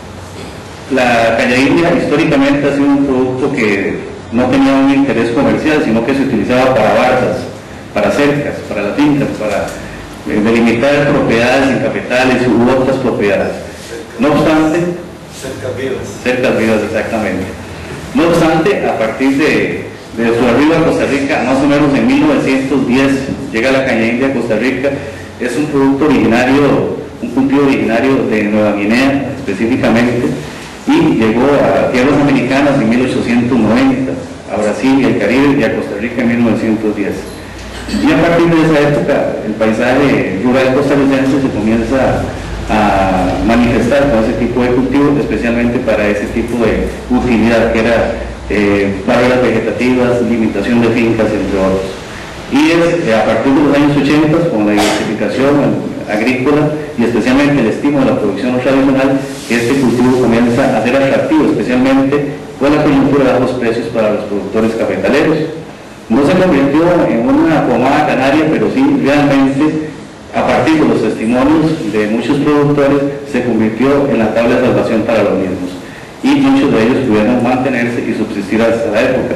La caña india históricamente ha sido un producto que no tenía un interés comercial, sino que se utilizaba para bardas, para cercas, para las fincas, para eh, delimitar propiedades en capitales u otras propiedades. No obstante, cercas vivas. Cercas vivas, exactamente. No obstante, a partir de, de su arribo a Costa Rica, más o menos en mil novecientos diez, llega la caña india a Costa Rica. Es un producto originario, un cultivo originario de Nueva Guinea específicamente, y llegó a tierras americanas en mil ochocientos noventa, a Brasil y el Caribe y a Costa Rica en mil novecientos diez. Y a partir de esa época el paisaje rural costarricense se comienza a manifestar con ese tipo de cultivo, especialmente para ese tipo de utilidad que era eh, barreras vegetativas, limitación de fincas, entre otros. Y es eh, a partir de los años ochenta, con la diversificación agrícola y especialmente el estímulo de la producción tradicional, que este cultivo comienza a ser atractivo, especialmente con la coyuntura de bajos precios para los productores cafetaleros. No se convirtió en una pomada canaria, pero sí realmente a partir de los testimonios de muchos productores se convirtió en la tabla de salvación para los mismos, y muchos de ellos pudieron mantenerse y subsistir hasta la época.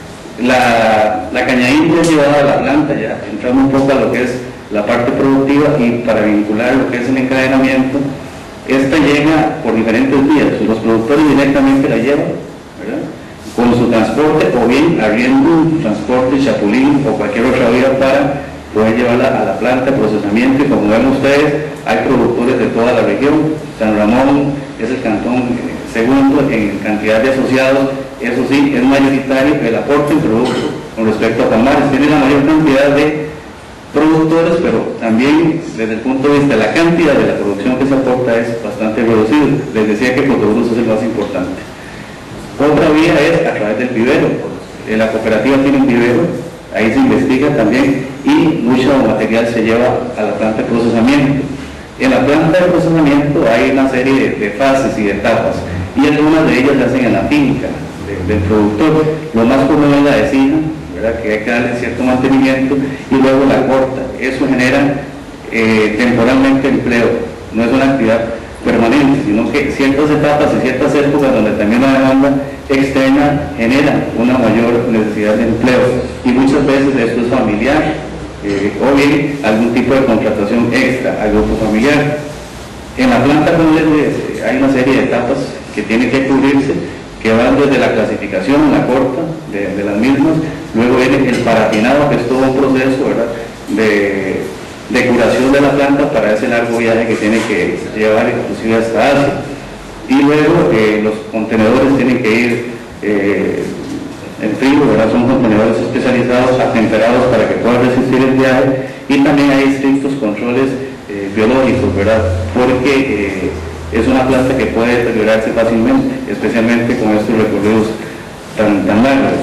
La, la caña india es llevada a la planta, ya entramos un poco a lo que es la parte productiva, y para vincular lo que es el encadenamiento, esta llega por diferentes vías. Los productores directamente la llevan, ¿verdad?, con su transporte, o bien arriendo un transporte, chapulín o cualquier otra vía para poder llevarla a la planta de procesamiento. Y como ven ustedes, hay productores de toda la región. San Ramón es el cantón segundo en cantidad de asociados, eso sí, es mayoritario el aporte en producto con respecto a Palmares. Tiene la mayor cantidad de productores, pero también desde el punto de vista de la cantidad de la producción que se aporta es bastante reducido. Les decía que Cotobruz es el más importante. Otra vía es a través del vivero. La cooperativa tiene un vivero, ahí se investiga también y mucho material se lleva a la planta de procesamiento. En la planta de procesamiento hay una serie de, de fases y de etapas, y algunas de ellas se hacen en la finca de, del productor. Lo más común es la decina, ¿verdad?, que hay que darle cierto mantenimiento, y luego la corta. Eso genera eh, temporalmente empleo, no es una actividad permanente, sino que ciertas etapas y ciertas épocas donde también la demanda externa genera una mayor necesidad de empleo, y muchas veces esto es familiar, eh, o bien algún tipo de contratación extra al grupo familiar. En la planta, como les decía, hay una serie de etapas que tienen que cubrirse, que van desde la clasificación, la corta de, de las mismas, luego viene el parafinado, que es todo un proceso, ¿verdad?, de de curación de la planta para ese largo viaje que tiene que llevar inclusive hasta Asia. y luego eh, los contenedores tienen que ir eh, en frío, ¿verdad? Son contenedores especializados, atemperados para que puedan resistir el viaje, y también hay estrictos controles eh, biológicos, ¿verdad? Porque eh, es una planta que puede deteriorarse fácilmente, especialmente con estos recorridos tan, tan largos.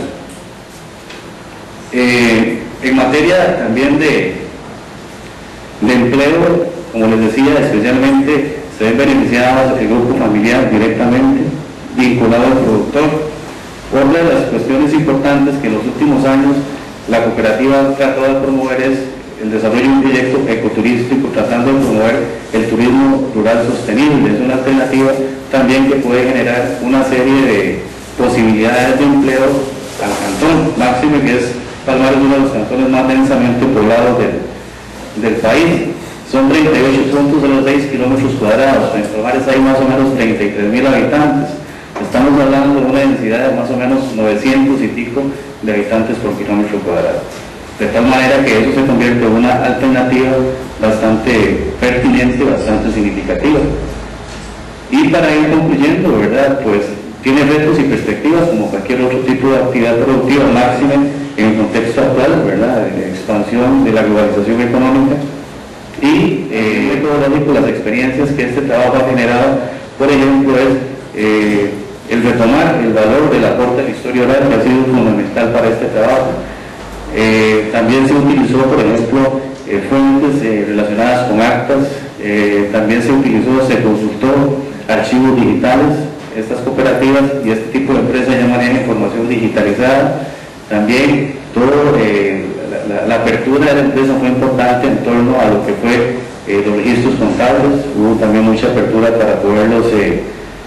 Eh, en materia también de, de empleo, como les decía, especialmente se ven beneficiados el grupo familiar directamente vinculado al productor. Otra de las cuestiones importantes que en los últimos años la cooperativa ha tratado de promover es el desarrollo de un proyecto ecoturístico, tratando de promover el turismo rural sostenible. Es una alternativa también que puede generar una serie de posibilidades de empleo al cantón. Máximo que es Palmar, es uno de los cantones más densamente poblados del, del país. Son treinta y ocho puntos de los seis kilómetros cuadrados. En Palmares hay más o menos treinta y tres mil habitantes. Estamos hablando de una densidad de más o menos novecientos y pico de habitantes por kilómetro cuadrado. De tal manera que eso se convierte en una alternativa bastante pertinente, bastante significativa. Y para ir concluyendo, ¿verdad? Pues tiene retos y perspectivas como cualquier otro tipo de actividad productiva, máxima en el contexto actual, ¿verdad? De expansión de la globalización económica. Y eh, metodológico, las experiencias que este trabajo ha generado, por ejemplo, es eh, el retomar el valor del aporte a la historia oral, que ha sido fundamental para este trabajo. Eh, también se utilizó, por ejemplo, eh, fuentes eh, relacionadas con actas, eh, también se utilizó, se consultó archivos digitales. Estas cooperativas y este tipo de empresas ya manejan información digitalizada. También todo, eh, la, la, la apertura de la empresa fue importante en torno a lo que fue eh, los registros contables. Hubo también mucha apertura para poderlos eh,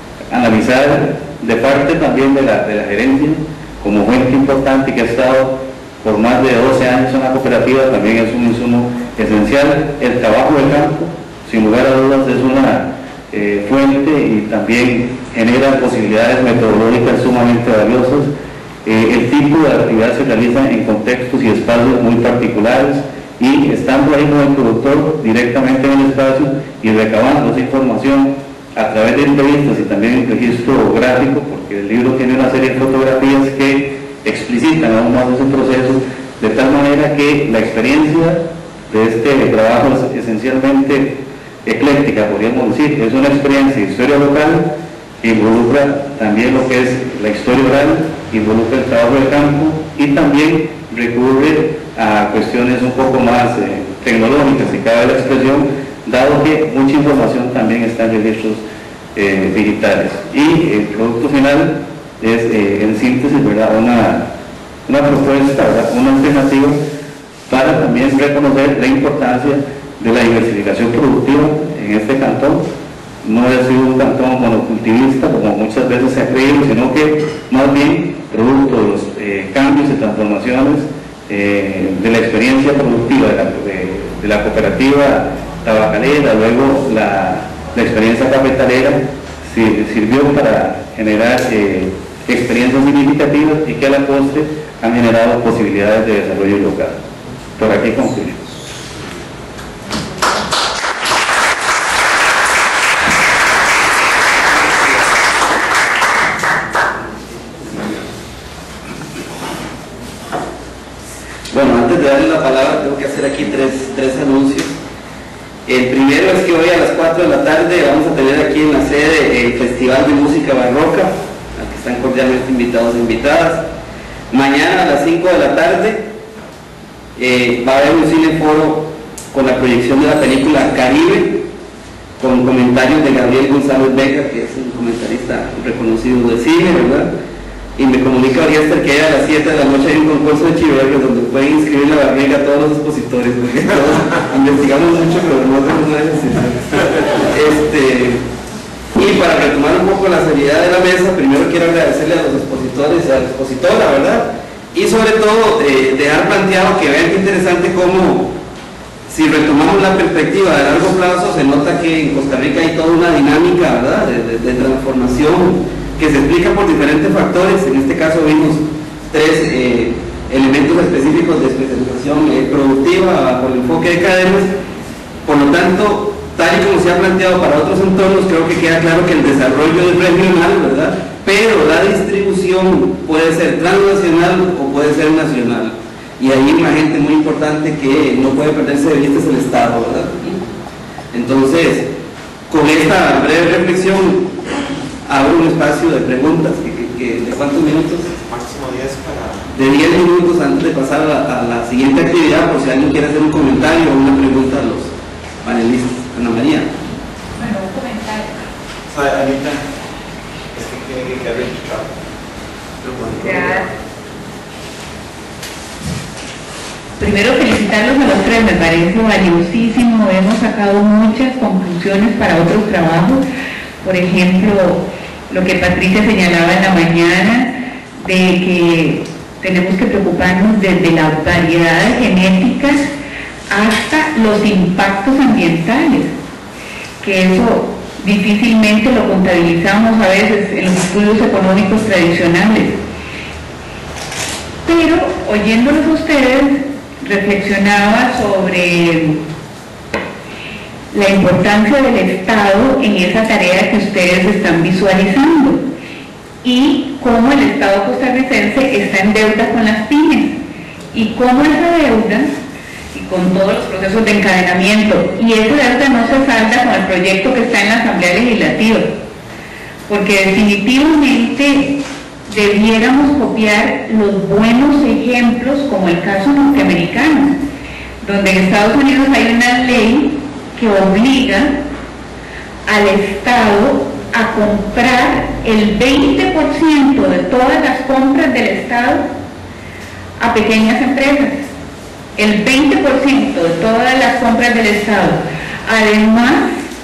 analizar, de parte también de la, de la gerencia, como fuente importante que ha estado por más de doce años en la cooperativa. También es un insumo esencial. El trabajo de campo, sin lugar a dudas, es una eh, fuente y también genera posibilidades metodológicas sumamente valiosas. Eh, el tipo de actividad se realiza en contextos y espacios muy particulares, y estando ahí con el productor directamente en el espacio y recabando esa información a través de entrevistas y también en registro gráfico, porque el libro tiene una serie de fotografías que explicitan aún más ese proceso, de tal manera que la experiencia de este trabajo es esencialmente ecléctica, podríamos decir. Es una experiencia de historia local que involucra también lo que es la historia oral, involucra el trabajo de campo y también recurre a cuestiones un poco más eh, tecnológicas, si cabe la expresión, dado que mucha información también está en registros eh, digitales. Y el producto final es, eh, en síntesis, ¿verdad? Una, una propuesta, ¿verdad? Una alternativa para también reconocer la importancia de la diversificación productiva en este cantón. No ha sido un cantón monocultivista, como muchas veces se ha creído, sino que más bien producto de los eh, cambios y transformaciones eh, de la experiencia productiva de la, de, de la cooperativa tabacalera, luego la, la experiencia cafetalera, si, sirvió para generar eh, experiencias significativas y que a la postre han generado posibilidades de desarrollo local. Por aquí concluyo. Bueno, antes de darle la palabra tengo que hacer aquí tres, tres anuncios. El primero es que hoy a las cuatro de la tarde vamos a tener aquí en la sede el Festival de Música Barroca, al que están cordialmente invitados e invitadas. Mañana a las cinco de la tarde eh, va a haber un cineforo con la proyección de la película Caribe, con comentarios de Gabriel González Vega, que es un comentarista reconocido de cine, ¿verdad? Y me comunica Oriester que a las siete de la noche hay un concurso de chivergas donde pueden inscribir la barriga a todos los expositores, porque todos investigamos mucho, pero no hacemos una decisión. Este, y para retomar un poco la seriedad de la mesa, primero quiero agradecerle a los expositores, a la expositora, ¿verdad? Y sobre todo, eh, dejar planteado que vean qué interesante cómo, si retomamos la perspectiva de largo plazo, se nota que en Costa Rica hay toda una dinámica, ¿verdad?, de, de, de transformación, que se explica por diferentes factores. En este caso vimos tres eh, elementos específicos de especialización eh, productiva por el enfoque de cadenas. Por lo tanto, tal y como se ha planteado para otros entornos, creo que queda claro que el desarrollo es regional, ¿verdad? Pero la distribución puede ser transnacional o puede ser nacional. Y ahí una gente muy importante que no puede perderse de vista es el Estado, ¿verdad? Entonces, con esta breve reflexión, abro un espacio de preguntas. Que, que, que, ¿de cuántos minutos? Máximo diez para... De diez minutos antes de pasar a la, a la siguiente actividad, por si alguien quiere hacer un comentario o una pregunta a los panelistas. Ana María. Bueno, un comentario. O sea, Anita, es que tiene que quedar registrado. Gracias. Primero felicitarlos a los tres, me parece valiosísimo, hemos sacado muchas conclusiones para otros trabajos, por ejemplo, lo que Patricia señalaba en la mañana, de que tenemos que preocuparnos desde las variedades genéticas hasta los impactos ambientales, que eso difícilmente lo contabilizamos a veces en los estudios económicos tradicionales. Pero oyéndolos a ustedes, reflexionaba sobre la importancia del Estado en esa tarea que ustedes están visualizando y cómo el Estado costarricense está en deuda con las pymes y cómo esa deuda y con todos los procesos de encadenamiento y esa deuda no se salda con el proyecto que está en la Asamblea Legislativa, porque definitivamente debiéramos copiar los buenos ejemplos, como el caso norteamericano, donde en Estados Unidos hay una ley que obliga al Estado a comprar el veinte por ciento de todas las compras del Estado a pequeñas empresas. El veinte por ciento de todas las compras del Estado. Además,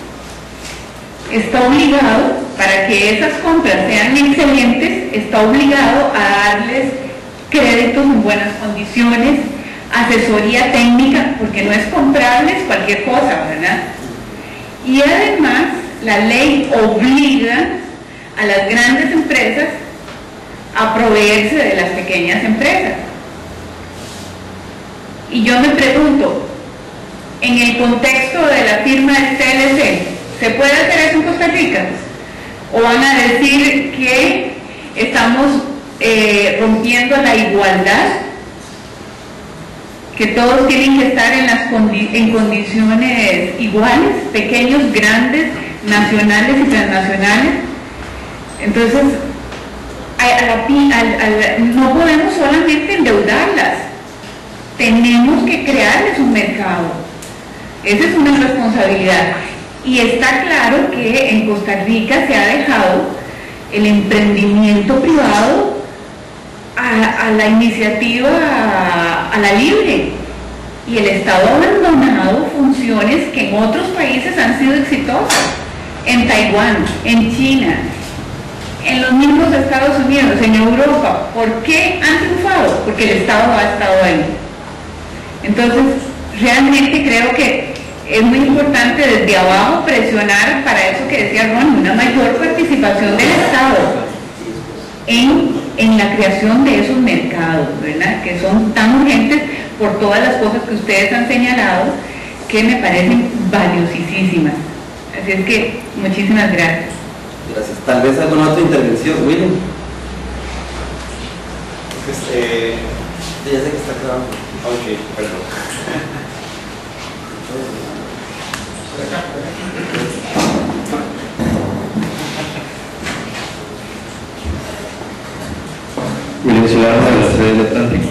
está obligado, para que esas compras sean excelentes, está obligado a darles créditos en buenas condiciones, asesoría técnica, porque no es comprarles cualquier cosa, ¿verdad? Y además, la ley obliga a las grandes empresas a proveerse de las pequeñas empresas. Y yo me pregunto, en el contexto de la firma del C L C, ¿se puede hacer eso en Costa Rica? ¿O van a decir que estamos eh, rompiendo la igualdad? Que todos tienen que estar en, las condi en condiciones iguales, pequeños, grandes, nacionales y transnacionales. Entonces, a, a la, a, a, no podemos solamente endeudarlas, tenemos que crearles un mercado. Esa es una responsabilidad. Y está claro que en Costa Rica se ha dejado el emprendimiento privado a, a la iniciativa, a, a la libre, y el Estado ha abandonado funciones que en otros países han sido exitosas, en Taiwán, en China, en los mismos Estados Unidos, en Europa. ¿Por qué han triunfado? Porque el Estado ha estado ahí. Entonces, realmente creo que es muy importante desde abajo presionar para eso que decía Ron, una mayor participación del Estado en, en la creación de esos mercados, ¿verdad? Que son tan urgentes por todas las cosas que ustedes han señalado, que me parecen valiosísimas. Así es que, muchísimas gracias. Gracias. Tal vez alguna otra intervención, William. Este, ya sé que está grabando. ok, perdón. William Solano, de la sede del Atlántico.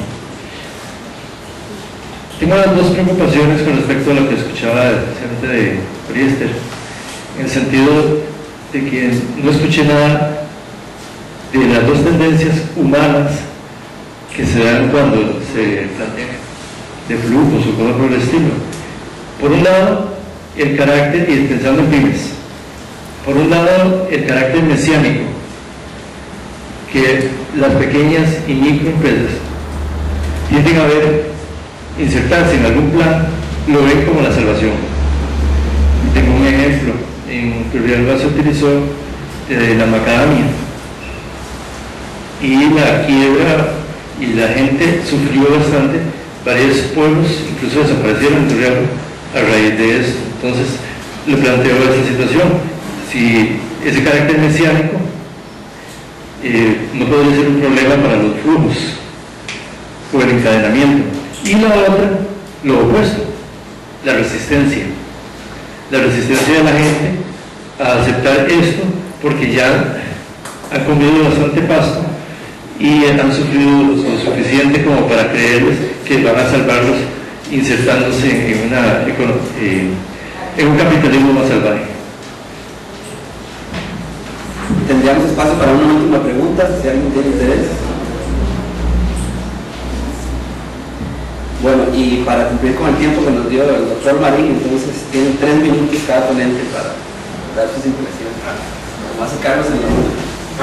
Tengo las dos preocupaciones con respecto a lo que escuchaba especialmente de Priester, en el sentido de que no escuché nada de las dos tendencias humanas que se dan cuando se plantean de flujos o cosas por el estilo. Por un lado, el carácter, y pensando en pymes, por un lado, el carácter mesiánico, que las pequeñas y microempresas tienden a ver, insertarse en algún plan, lo ven como la salvación. Y tengo un ejemplo, en Turrialba se utilizó eh, la macadamia, y la quiebra, y la gente sufrió bastante, varios pueblos incluso desaparecieron en Turrialba a raíz de eso. Entonces, le planteo esa situación. Si ese carácter mesiánico eh, no podría ser un problema para los flujos o el encadenamiento. Y la otra, lo opuesto, la resistencia. La resistencia de la gente a aceptar esto porque ya han comido bastante pasto y han sufrido lo suficiente como para creerles que van a salvarlos insertándose en, una, eh, en un capitalismo más salvaje. Tendríamos espacio para una última pregunta, si alguien tiene interés. Bueno, y para cumplir con el tiempo que nos dio el doctor Marín, entonces tienen tres minutos cada ponente para dar sus impresiones. Vamos a sacarlos en la luna.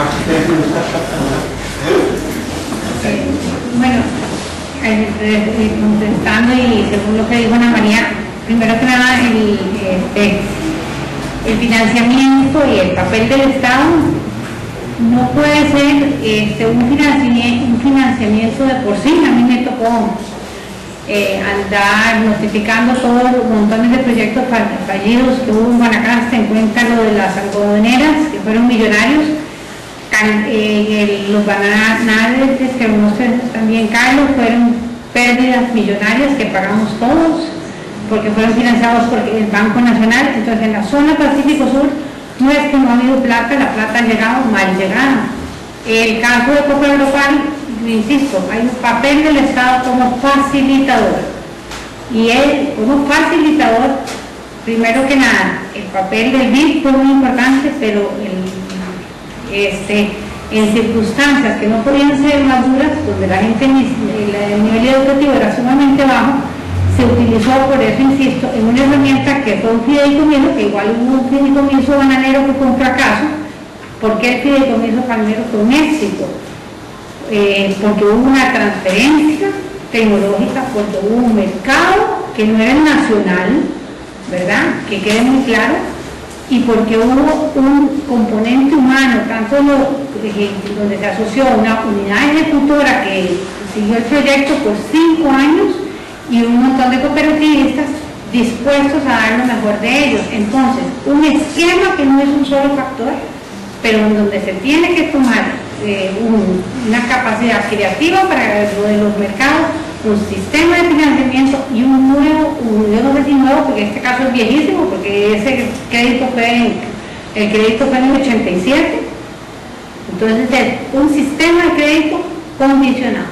Bueno, eh, eh, contestando y según lo que dijo Ana María, primero que nada el, este, el financiamiento y el papel del Estado no puede ser este, un, financiamiento, un financiamiento de por sí. A mí me tocó eh, andar notificando todos los montones de proyectos fallidos que hubo en Guanacaste, en cuenta lo de las algodoneras, que fueron millonarios. Eh, los bananales que conoces también, Carlos, fueron pérdidas millonarias que pagamos todos porque fueron financiados por el Banco Nacional. Entonces en la zona Pacífico Sur no es que no ha habido plata, la plata ha llegado mal llegada. El caso de Copa Europal, insisto, hay un papel del Estado como facilitador y él como facilitador, primero que nada, el papel del B I D fue muy importante, pero el Este, en circunstancias que no podían ser más duras, donde la gente, el nivel educativo era sumamente bajo, se utilizó, por eso insisto, en una herramienta que fue un fideicomiso, que igual hubo un fideicomiso bananero que fue un fracaso. ¿Por qué el fideicomiso palmero fue un éxito? Eh, porque hubo una transferencia tecnológica, porque hubo un mercado que no era el nacional, ¿verdad? Que quede muy claro. Y porque hubo un componente humano, tanto lo, donde se asoció una unidad ejecutora que siguió el proyecto por cinco años y un montón de cooperativistas dispuestos a dar lo mejor de ellos. Entonces, un esquema que no es un solo factor, pero en donde se tiene que tomar eh, un, una capacidad creativa para lo de los mercados, un sistema de financiamiento y un nuevo, un, yo no sé si nuevo, porque en este caso es viejísimo, porque ese crédito fue en, el crédito fue en el ochenta y siete, entonces es un sistema de crédito condicionado.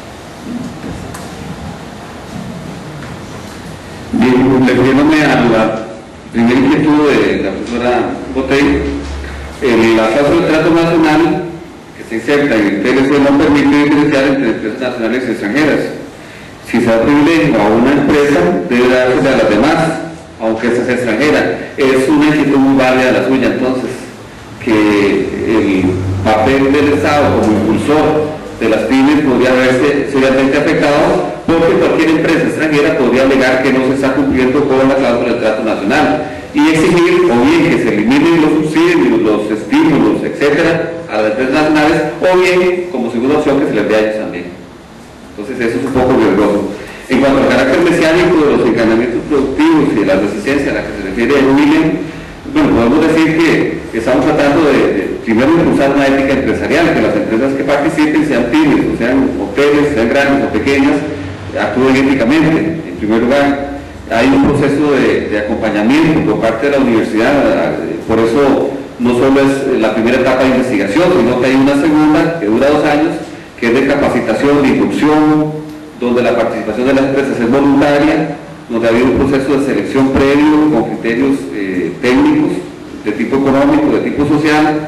Bien, refiriéndome a la primera inquietud de la profesora Botey, el la cláusula del trato nacional que se inserta en el T L C no permite diferenciar entre empresas nacionales y extranjeras. Si se da privilegio a una empresa, debe darse a las demás, aunque esa sea extranjera. Es una inquietud muy válida la suya, entonces, que el papel del Estado como impulsor de las pymes podría verse seriamente afectado, porque cualquier empresa extranjera podría alegar que no se está cumpliendo con la cláusula del trato nacional y exigir o bien que se eliminen los subsidios, los estímulos, etcétera, a las empresas nacionales, o bien, como segunda opción, que se les dé a ellos también. Entonces eso es un poco riesgoso. En cuanto al carácter mesiánico de los encadenamientos productivos y de la resistencia a la que se refiere William, bueno, podemos decir que estamos tratando de, de primero impulsar una ética empresarial, que las empresas que participen, sean pymes, o sean hoteles, sean grandes o pequeñas, actúen éticamente. En primer lugar, hay un proceso de, de acompañamiento por parte de la universidad, por eso no solo es la primera etapa de investigación, sino que hay una segunda que dura dos años, que es de capacitación, de inducción, donde la participación de las empresas es voluntaria, donde ha habido un proceso de selección previo con criterios eh, técnicos de tipo económico, de tipo social,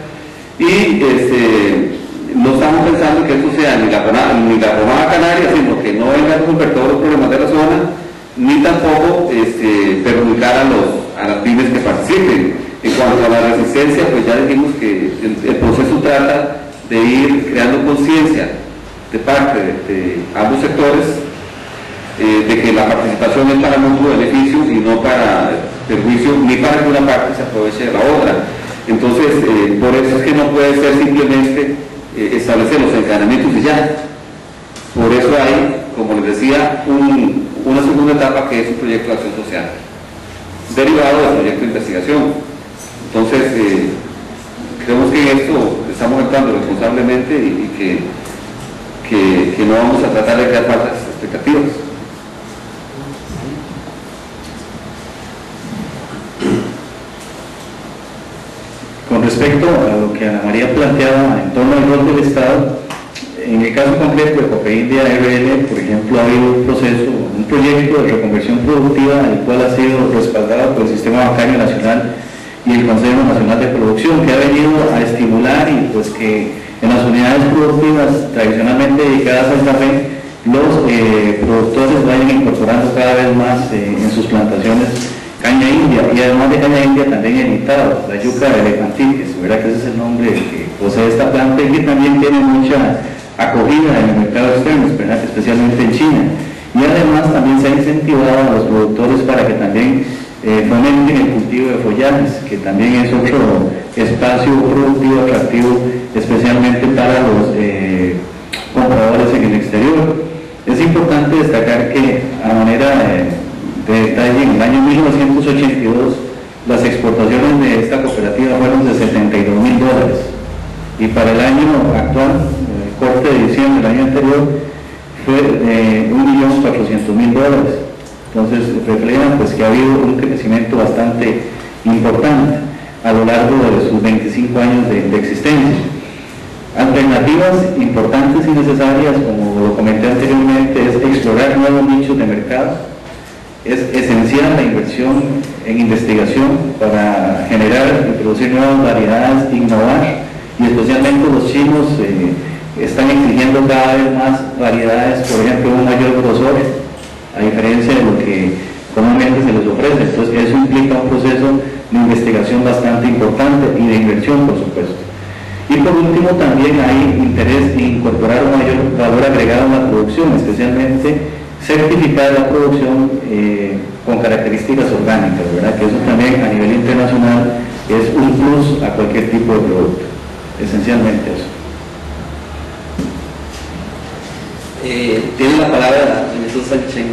y este, no estamos pensando que esto sea ni la ni la pomada canaria, sino que no venga a resolver todos los problemas de la zona, ni tampoco este, perjudicar a, los, a las pymes que participen. En cuanto a la resistencia, pues ya dijimos que el, el proceso trata de ir creando conciencia de parte de, de ambos sectores, eh, de que la participación es para mutuo beneficio y no para perjuicio, ni para que una parte se aproveche de la otra. Entonces, eh, por eso es que no puede ser simplemente eh, establecer los encadenamientos y ya. Por eso hay, como les decía, un, una segunda etapa que es un proyecto de acción social. derivado del proyecto de investigación. Entonces, eh, creemos que en esto estamos actuando responsablemente y, y que, que, que no vamos a tratar de crear falsas expectativas. Con respecto a lo que Ana María planteaba en torno al rol del Estado, en el caso concreto de Copeindia R L, por ejemplo, ha habido un proceso, un proyecto de reconversión productiva, el cual ha sido respaldado por el Sistema Bancario Nacional y el Consejo Nacional de Producción, que ha venido a estimular y pues que en las unidades productivas tradicionalmente dedicadas al café, los eh, productores vayan incorporando cada vez más eh, en sus plantaciones caña india, y además de caña india también editado, la yuca de elefantiques, ¿verdad? Que ese es el nombre que posee esta planta y que también tiene mucha acogida en el mercado externo, ¿verdad? Especialmente en China. Y además también se ha incentivado a los productores para que también eh, fomenten el cultivo de follajes, que también es otro espacio productivo atractivo, especialmente para los eh, compradores en el exterior. Es importante destacar que a manera eh, de detalle, en el año mil novecientos ochenta y dos las exportaciones de esta cooperativa fueron de setenta y dos mil dólares, y para el año actual, el corte de diciembre del año anterior, fue de un millón cuatrocientos mil dólares. Entonces reflejan pues que ha habido un crecimiento bastante importante a lo largo de sus veinticinco años de, de existencia. Alternativas importantes y necesarias, como lo comenté anteriormente, es explorar nuevos nichos de mercado. Es esencial la inversión en investigación para generar y producir nuevas variedades, innovar, y especialmente los chinos eh, están exigiendo cada vez más variedades, por ejemplo, un mayor grosor, a diferencia de lo que comúnmente se les ofrece. Entonces eso implica un proceso de investigación bastante importante y de inversión, por supuesto. Y por último, también hay interés en incorporar un mayor valor agregado en la producción, especialmente certificar la producción eh, con características orgánicas, ¿verdad? Que eso también a nivel internacional es un plus a cualquier tipo de producto, esencialmente eso. Eh, tiene la palabra Jesús Sánchez.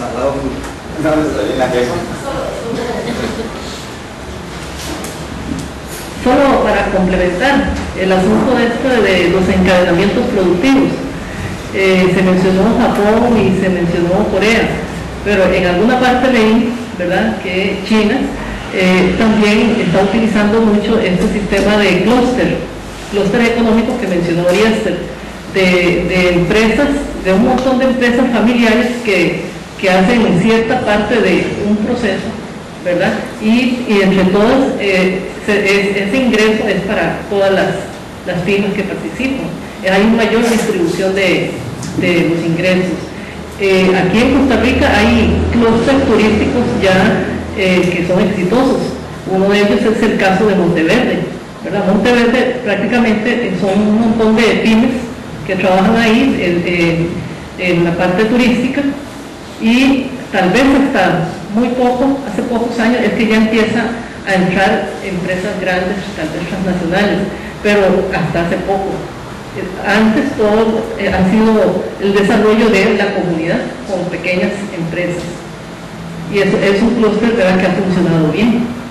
Solo para complementar el asunto este de los encadenamientos productivos. Eh, se mencionó Japón y se mencionó Corea, pero en alguna parte leí, ¿verdad?, que China eh, también está utilizando mucho este sistema de clúster, clúster económico que mencionó Eliéster, de, de empresas, de un montón de empresas familiares que, que hacen cierta parte de un proceso, ¿verdad? Y, y entre todas, eh, se, es, ese ingreso es para todas las, las pymes que participan. Hay una mayor distribución de, de los ingresos. Eh, aquí en Costa Rica hay clústeres turísticos ya eh, que son exitosos. Uno de ellos es el caso de Monteverde, ¿verdad? Monteverde prácticamente son un montón de pymes que trabajan ahí en, en, en la parte turística, y tal vez hasta muy poco, hace pocos años, es que ya empieza a entrar empresas grandes, tal vez transnacionales, pero hasta hace poco. Antes todo eh, ha sido el desarrollo de la comunidad con pequeñas empresas, y eso es un clúster que ha funcionado bien.